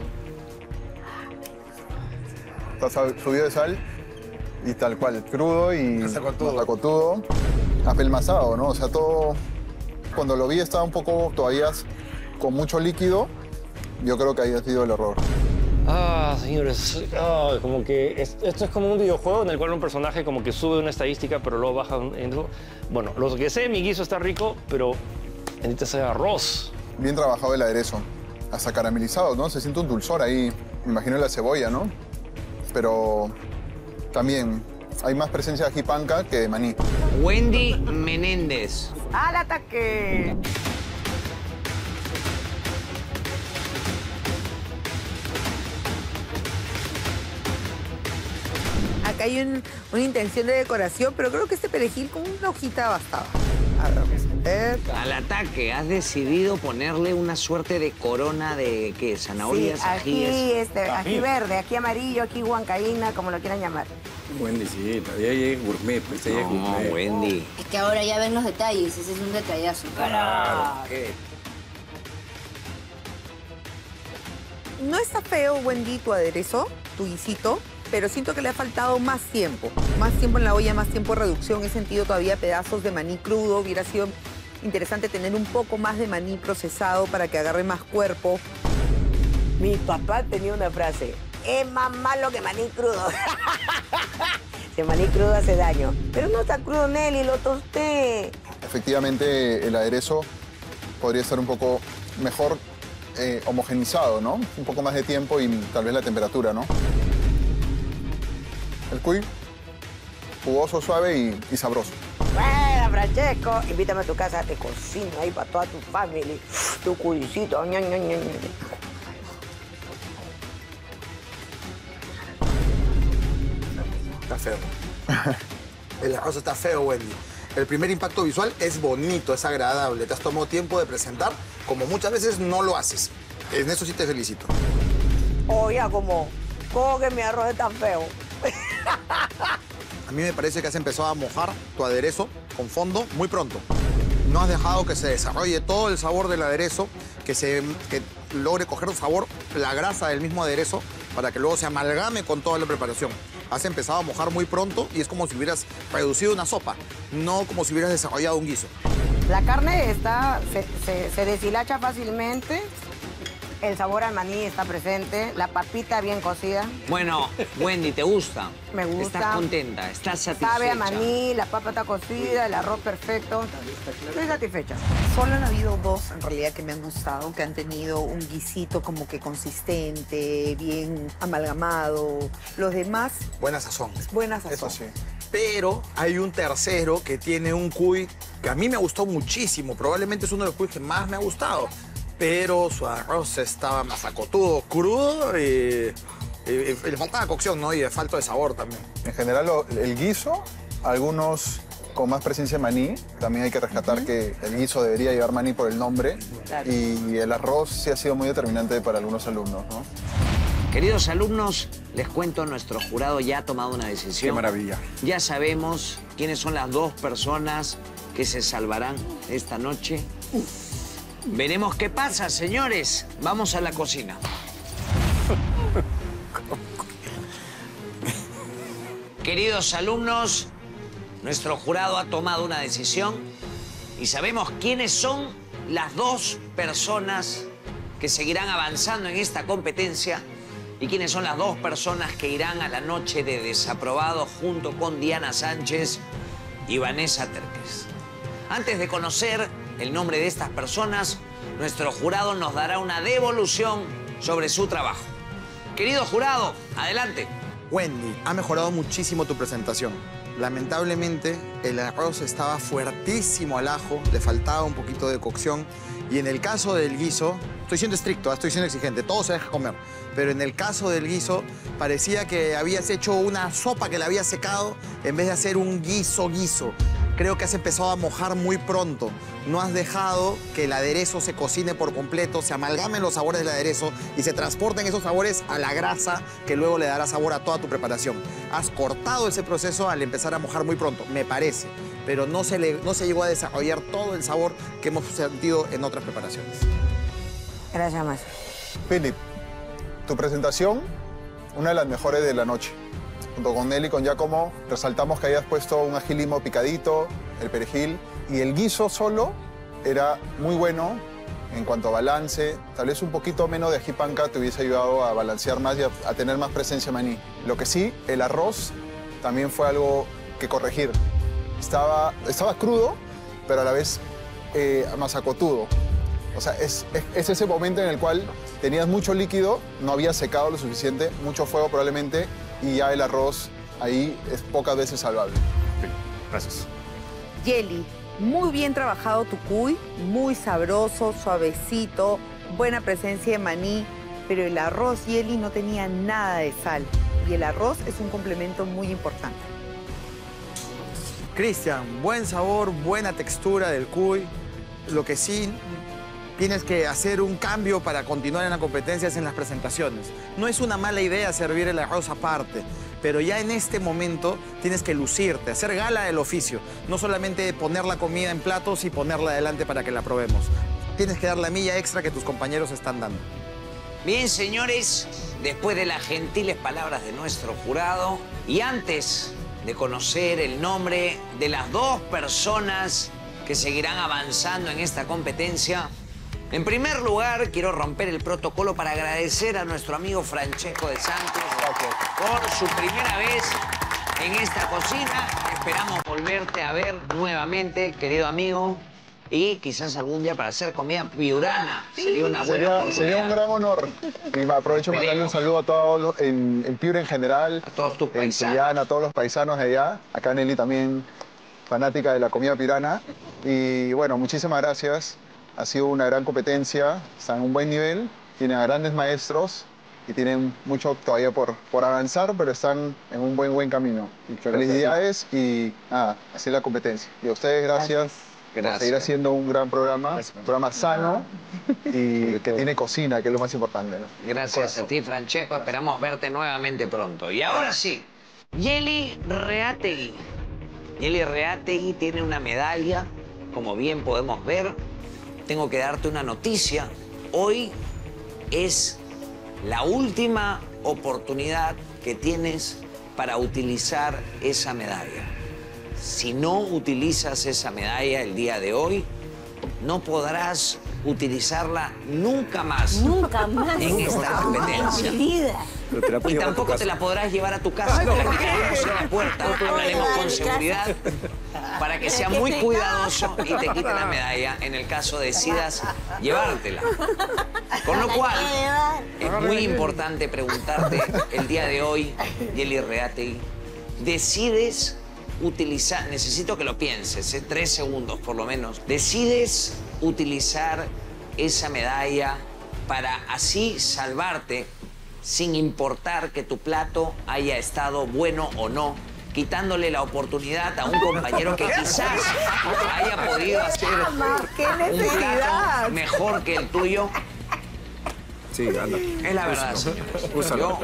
Está subido de sal y tal cual, crudo y masacotudo, apelmazado, ¿no? O sea, todo... Cuando lo vi estaba un poco todavía con mucho líquido. Yo creo que ahí ha sido el error. Señores, como que esto es como un videojuego en el cual un personaje como que sube una estadística, pero luego baja. Bueno, lo que sé, mi guiso está rico, pero necesita ser arroz. Bien trabajado el aderezo, hasta caramelizado, ¿no? Se siente un dulzor ahí, me imagino la cebolla, ¿no? Pero también hay más presencia de ají panca que de maní. Wendy Menéndez. ¡Al ataque! Acá hay una intención de decoración, pero creo que este perejil con una hojita bastaba. A ver, vamos a ver. Al ataque, has decidido ponerle una suerte de corona de, ¿qué? Zanahorias, Sí, ajíes. ají verde, ají amarillo, ají huancaína, como lo quieran llamar. Wendy, sí, todavía es gourmet, pues ella es No, gourmet. Wendy. Es que ahora ya ven los detalles, ese es un detallazo. Claro, ¿qué? No está feo, Wendy, tu aderezo, tu guisito, pero siento que le ha faltado más tiempo. Más tiempo en la olla, más tiempo de reducción. He sentido todavía pedazos de maní crudo. Hubiera sido interesante tener un poco más de maní procesado para que agarre más cuerpo. Mi papá tenía una frase, es más malo que maní crudo. El maní crudo hace daño. Pero no está crudo, Nelly, lo tosté. Efectivamente, el aderezo podría estar un poco mejor homogenizado, ¿no? Un poco más de tiempo y tal vez la temperatura, ¿no? El cuy, jugoso, suave y sabroso. Bueno, Francesco, invítame a tu casa, te cocino ahí para toda tu familia. Tu cuycito. Ña, Ña, Ña, Ña. Está feo. El arroz está feo, Wendy. El primer impacto visual es bonito, es agradable. Te has tomado tiempo de presentar, como muchas veces no lo haces. En eso sí te felicito. Oye, ¿cómo que mi arroz está feo? A mí me parece que has empezado a mojar tu aderezo con fondo muy pronto. No has dejado que se desarrolle todo el sabor del aderezo, que logre coger sabor la grasa del mismo aderezo para que luego se amalgame con toda la preparación. Has empezado a mojar muy pronto y es como si hubieras reducido una sopa, no como si hubieras desarrollado un guiso. La carne se deshilacha fácilmente. El sabor al maní está presente, la papita bien cocida. Bueno, Wendy, ¿te gusta? Me gusta. ¿Estás contenta? ¿Estás satisfecha? Sabe a maní, la papa está cocida, el arroz perfecto. Estoy satisfecha. Solo han habido dos, en realidad, que me han gustado, que han tenido un guisito como que consistente, bien amalgamado. Los demás, Buena sazón. buena sazón. Eso sí. Pero hay un tercero que tiene un cuy que a mí me gustó muchísimo. Probablemente es uno de los cuys que más me ha gustado. Pero su arroz estaba masacotudo, crudo y le faltaba cocción, ¿no? Y de falta de sabor también. En general, el guiso, algunos con más presencia de maní. También hay que rescatar que el guiso debería llevar maní por el nombre. Claro. Y el arroz sí ha sido muy determinante para algunos alumnos, ¿no? Queridos alumnos, les cuento, nuestro jurado ya ha tomado una decisión. Qué maravilla. Ya sabemos quiénes son las dos personas que se salvarán esta noche. Veremos qué pasa, señores. Vamos a la cocina. Queridos alumnos, nuestro jurado ha tomado una decisión y sabemos quiénes son las dos personas que seguirán avanzando en esta competencia y quiénes son las dos personas que irán a la noche de desaprobados junto con Diana Sánchez y Vanessa Terques. Antes de conocer el nombre de estas personas, nuestro jurado nos dará una devolución sobre su trabajo. Querido jurado, adelante. Wendy, ha mejorado muchísimo tu presentación. Lamentablemente, el arroz estaba fuertísimo al ajo, le faltaba un poquito de cocción. Y en el caso del guiso, estoy siendo estricto, estoy siendo exigente, todo se deja comer. Pero en el caso del guiso, parecía que habías hecho una sopa que la habías secado en vez de hacer un guiso. Creo que has empezado a mojar muy pronto. No has dejado que el aderezo se cocine por completo, se amalgamen los sabores del aderezo y se transporten esos sabores a la grasa que luego le dará sabor a toda tu preparación. Has cortado ese proceso al empezar a mojar muy pronto, me parece. Pero no se llegó a desarrollar todo el sabor que hemos sentido en otras preparaciones. Gracias, maestro. Philip, tu presentación, una de las mejores de la noche. Junto con Nelly y con Giacomo, resaltamos que hayas puesto un ají limo picadito, el perejil, y el guiso solo era muy bueno en cuanto a balance. Tal vez un poquito menos de ají panca te hubiese ayudado a balancear más y a tener más presencia maní. Lo que sí, el arroz también fue algo que corregir. Estaba crudo, pero a la vez masacotudo. O sea, es ese momento en el cual tenías mucho líquido, no había secado lo suficiente, mucho fuego probablemente, y ya el arroz ahí es pocas veces salvable. Gracias. Yeli, muy bien trabajado tu cuy, muy sabroso, suavecito, buena presencia de maní, pero el arroz, Yeli, no tenía nada de sal. Y el arroz es un complemento muy importante. Cristian, buen sabor, buena textura del cuy. Lo que sí tienes que hacer un cambio para continuar en la competencia es en las presentaciones. No es una mala idea servir el arroz aparte, pero ya en este momento tienes que lucirte, hacer gala del oficio. No solamente poner la comida en platos y ponerla adelante para que la probemos. Tienes que dar la milla extra que tus compañeros están dando. Bien, señores, después de las gentiles palabras de nuestro jurado y antes de conocer el nombre de las dos personas que seguirán avanzando en esta competencia, en primer lugar, quiero romper el protocolo para agradecer a nuestro amigo Francesco de Santos por su primera vez en esta cocina. Esperamos volverte a ver nuevamente, querido amigo, y quizás algún día para hacer comida piurana. Sería una buena Sería un gran honor. Y aprovecho para darle un saludo a todos en Piura en general, a todos tus en paisanos. Chillán, a todos los paisanos de allá. Acá Nelly también, fanática de la comida piurana. Y bueno, muchísimas gracias. Ha sido una gran competencia, están en un buen nivel, tienen a grandes maestros y tienen mucho todavía por avanzar, pero están en un buen camino. Felicidades y nada, así es la competencia. Y a ustedes gracias por seguir haciendo un gran programa, un programa sano y que tiene cocina, que es lo más importante, ¿no? Gracias a ti, Francesco. Esperamos verte nuevamente pronto. Y ahora sí, Yeli Reategui. Yeli Reategui tiene una medalla, como bien podemos ver. Tengo que darte una noticia. Hoy es la última oportunidad que tienes para utilizar esa medalla. Si no utilizas esa medalla el día de hoy, no podrás utilizarla nunca más. Nunca más. En esta competencia. Vida. Pero te la puedes Y llevar a tu tampoco casa. te la podrás llevar a tu casa. La quitaremos en la puerta, hablaremos con seguridad para que sea muy cuidadoso y te quite la medalla en el caso decidas llevártela. Con lo cual, es muy importante preguntarte el día de hoy, Yeli Reategui, decides utilizar, necesito que lo pienses, 3 segundos por lo menos, decides utilizar esa medalla para así salvarte sin importar que tu plato haya estado bueno o no, quitándole la oportunidad a un compañero que quizás haya podido hacer ¡Qué un necesidad! plato mejor que el tuyo. Sí, anda. Es la verdad, señores. Úsalo.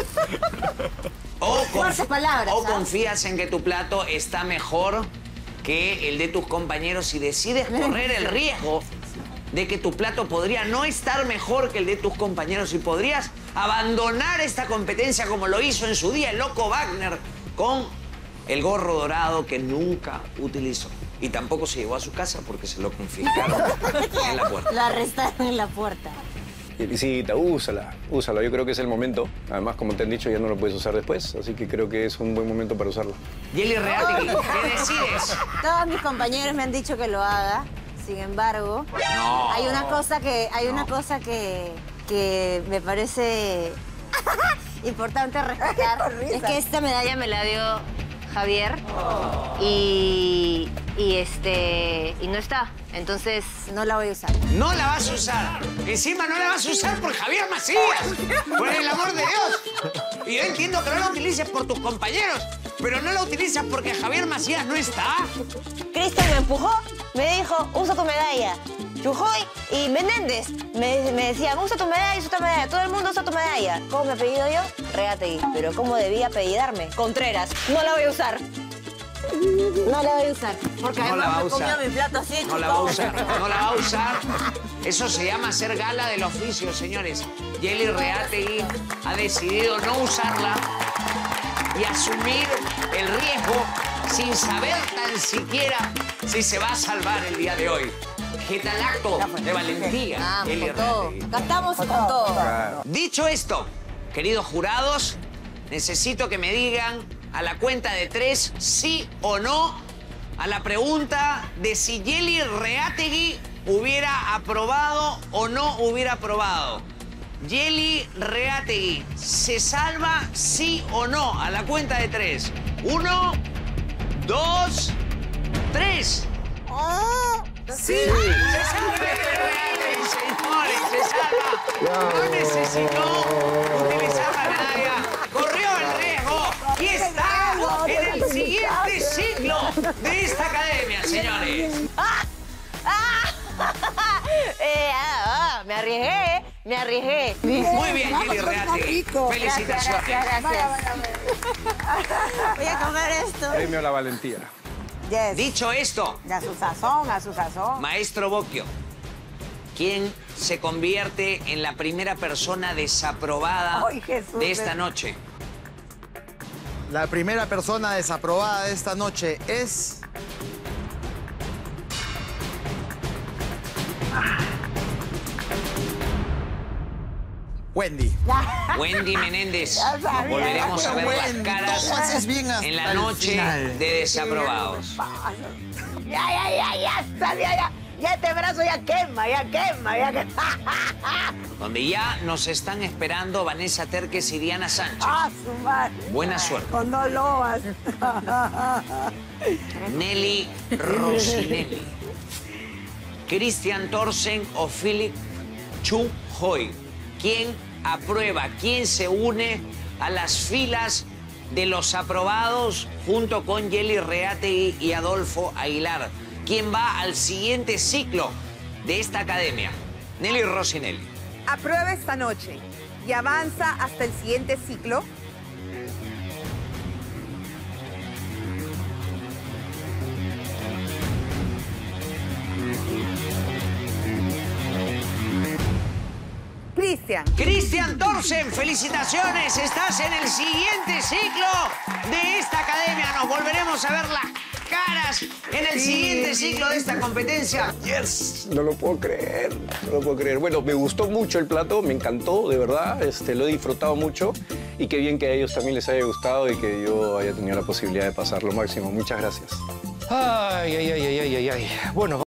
Fuertes palabras, o ¿ah? confías en que tu plato está mejor que el de tus compañeros y decides correr el riesgo de que tu plato podría no estar mejor que el de tus compañeros y podrías abandonar esta competencia como lo hizo en su día el loco Wagner con el gorro dorado que nunca utilizó. Y tampoco se llevó a su casa porque se lo confiscaron en la puerta. Lo arrestaron en la puerta. Yelicita, úsala. Yo creo que es el momento. Además, como te han dicho, ya no lo puedes usar después. Así que creo que es un buen momento para usarla. Yeli Reategui, ¿qué decides? Todos mis compañeros me han dicho que lo haga. Sin embargo, No. hay una cosa que me parece importante rescatar. Es que esta medalla me la dio Javier y no está. Entonces no la voy a usar. No la vas a usar. Encima no la vas a usar por Javier Macías. Por el amor de Dios. Y yo entiendo que no la utilices por tus compañeros, pero no la utilizas porque Javier Macías no está. Cristian me empujó, me dijo, usa tu medalla. Chujoy y Menéndez me decían, usa tu medalla. Todo el mundo usa tu medalla. ¿Cómo me he apellido yo? Reategui. Pero ¿cómo debía apellidarme? Contreras. No la voy a usar. No la voy a usar. Porque No la va a además me usar. comió mi plato así. No la va a usar. No la va a usar. Eso se llama hacer gala del oficio, señores. Yeli Reategui ha decidido no usarla y asumir el riesgo sin saber tan siquiera si se va a salvar el día de hoy. ¿Qué tal acto de valentía, Vamos, Yeli con todo. Reategui? Gastamos con todo. Dicho esto, queridos jurados, necesito que me digan a la cuenta de 3 sí o no a la pregunta de si Yeli Reategui hubiera aprobado o no hubiera aprobado. Yeli Reategui, ¿se salva sí o no? A la cuenta de 3. 1, 2, 3. ¡Sí! ¡Se salva Yeli Reategui, señores! ¡Se salva! No necesitó utilizar la medalla. Corrió el riesgo y está en el siguiente ciclo de esta academia, señores. Me arriesgué. Muy bien, Yeli Reategui. Felicitaciones. Gracias. Voy a comer esto. Premio a la valentía. Yes. Dicho esto, A su sazón, a su sazón. Maestro Bocchio, ¿quién se convierte en la primera persona desaprobada Ay, Jesús. de esta noche? La primera persona desaprobada de esta noche es... Wendy. Wendy Menéndez. Ya sabía. Volveremos a ver las Wendy, caras todo haces bien hasta en la el noche final. de desaprobados. Ya, sabía, ya. Ya este brazo ya quema. Donde ya nos están esperando Vanessa Terques y Diana Sánchez. Ah, su madre. Buena suerte. Con 2 lobas. Nelly Rossinelli, Christian Thorsen o Philip Chu Hoy. ¿Quién aprueba? ¿Quién se une a las filas de los aprobados junto con Yeli Reategui y Adolfo Aguilar? ¿Quién va al siguiente ciclo de esta academia? Nelly Rossinelli. Aprueba esta noche y avanza hasta el siguiente ciclo. Cristian. Christian Thorsen, felicitaciones. Estás en el siguiente ciclo de esta academia. Nos volveremos a ver las caras en el siguiente ciclo de esta competencia. Yes, no lo puedo creer, no lo puedo creer. Bueno, me gustó mucho el plato, me encantó, de verdad, lo he disfrutado mucho y qué bien que a ellos también les haya gustado y que yo haya tenido la posibilidad de pasar lo máximo. Muchas gracias. Ay. Bueno.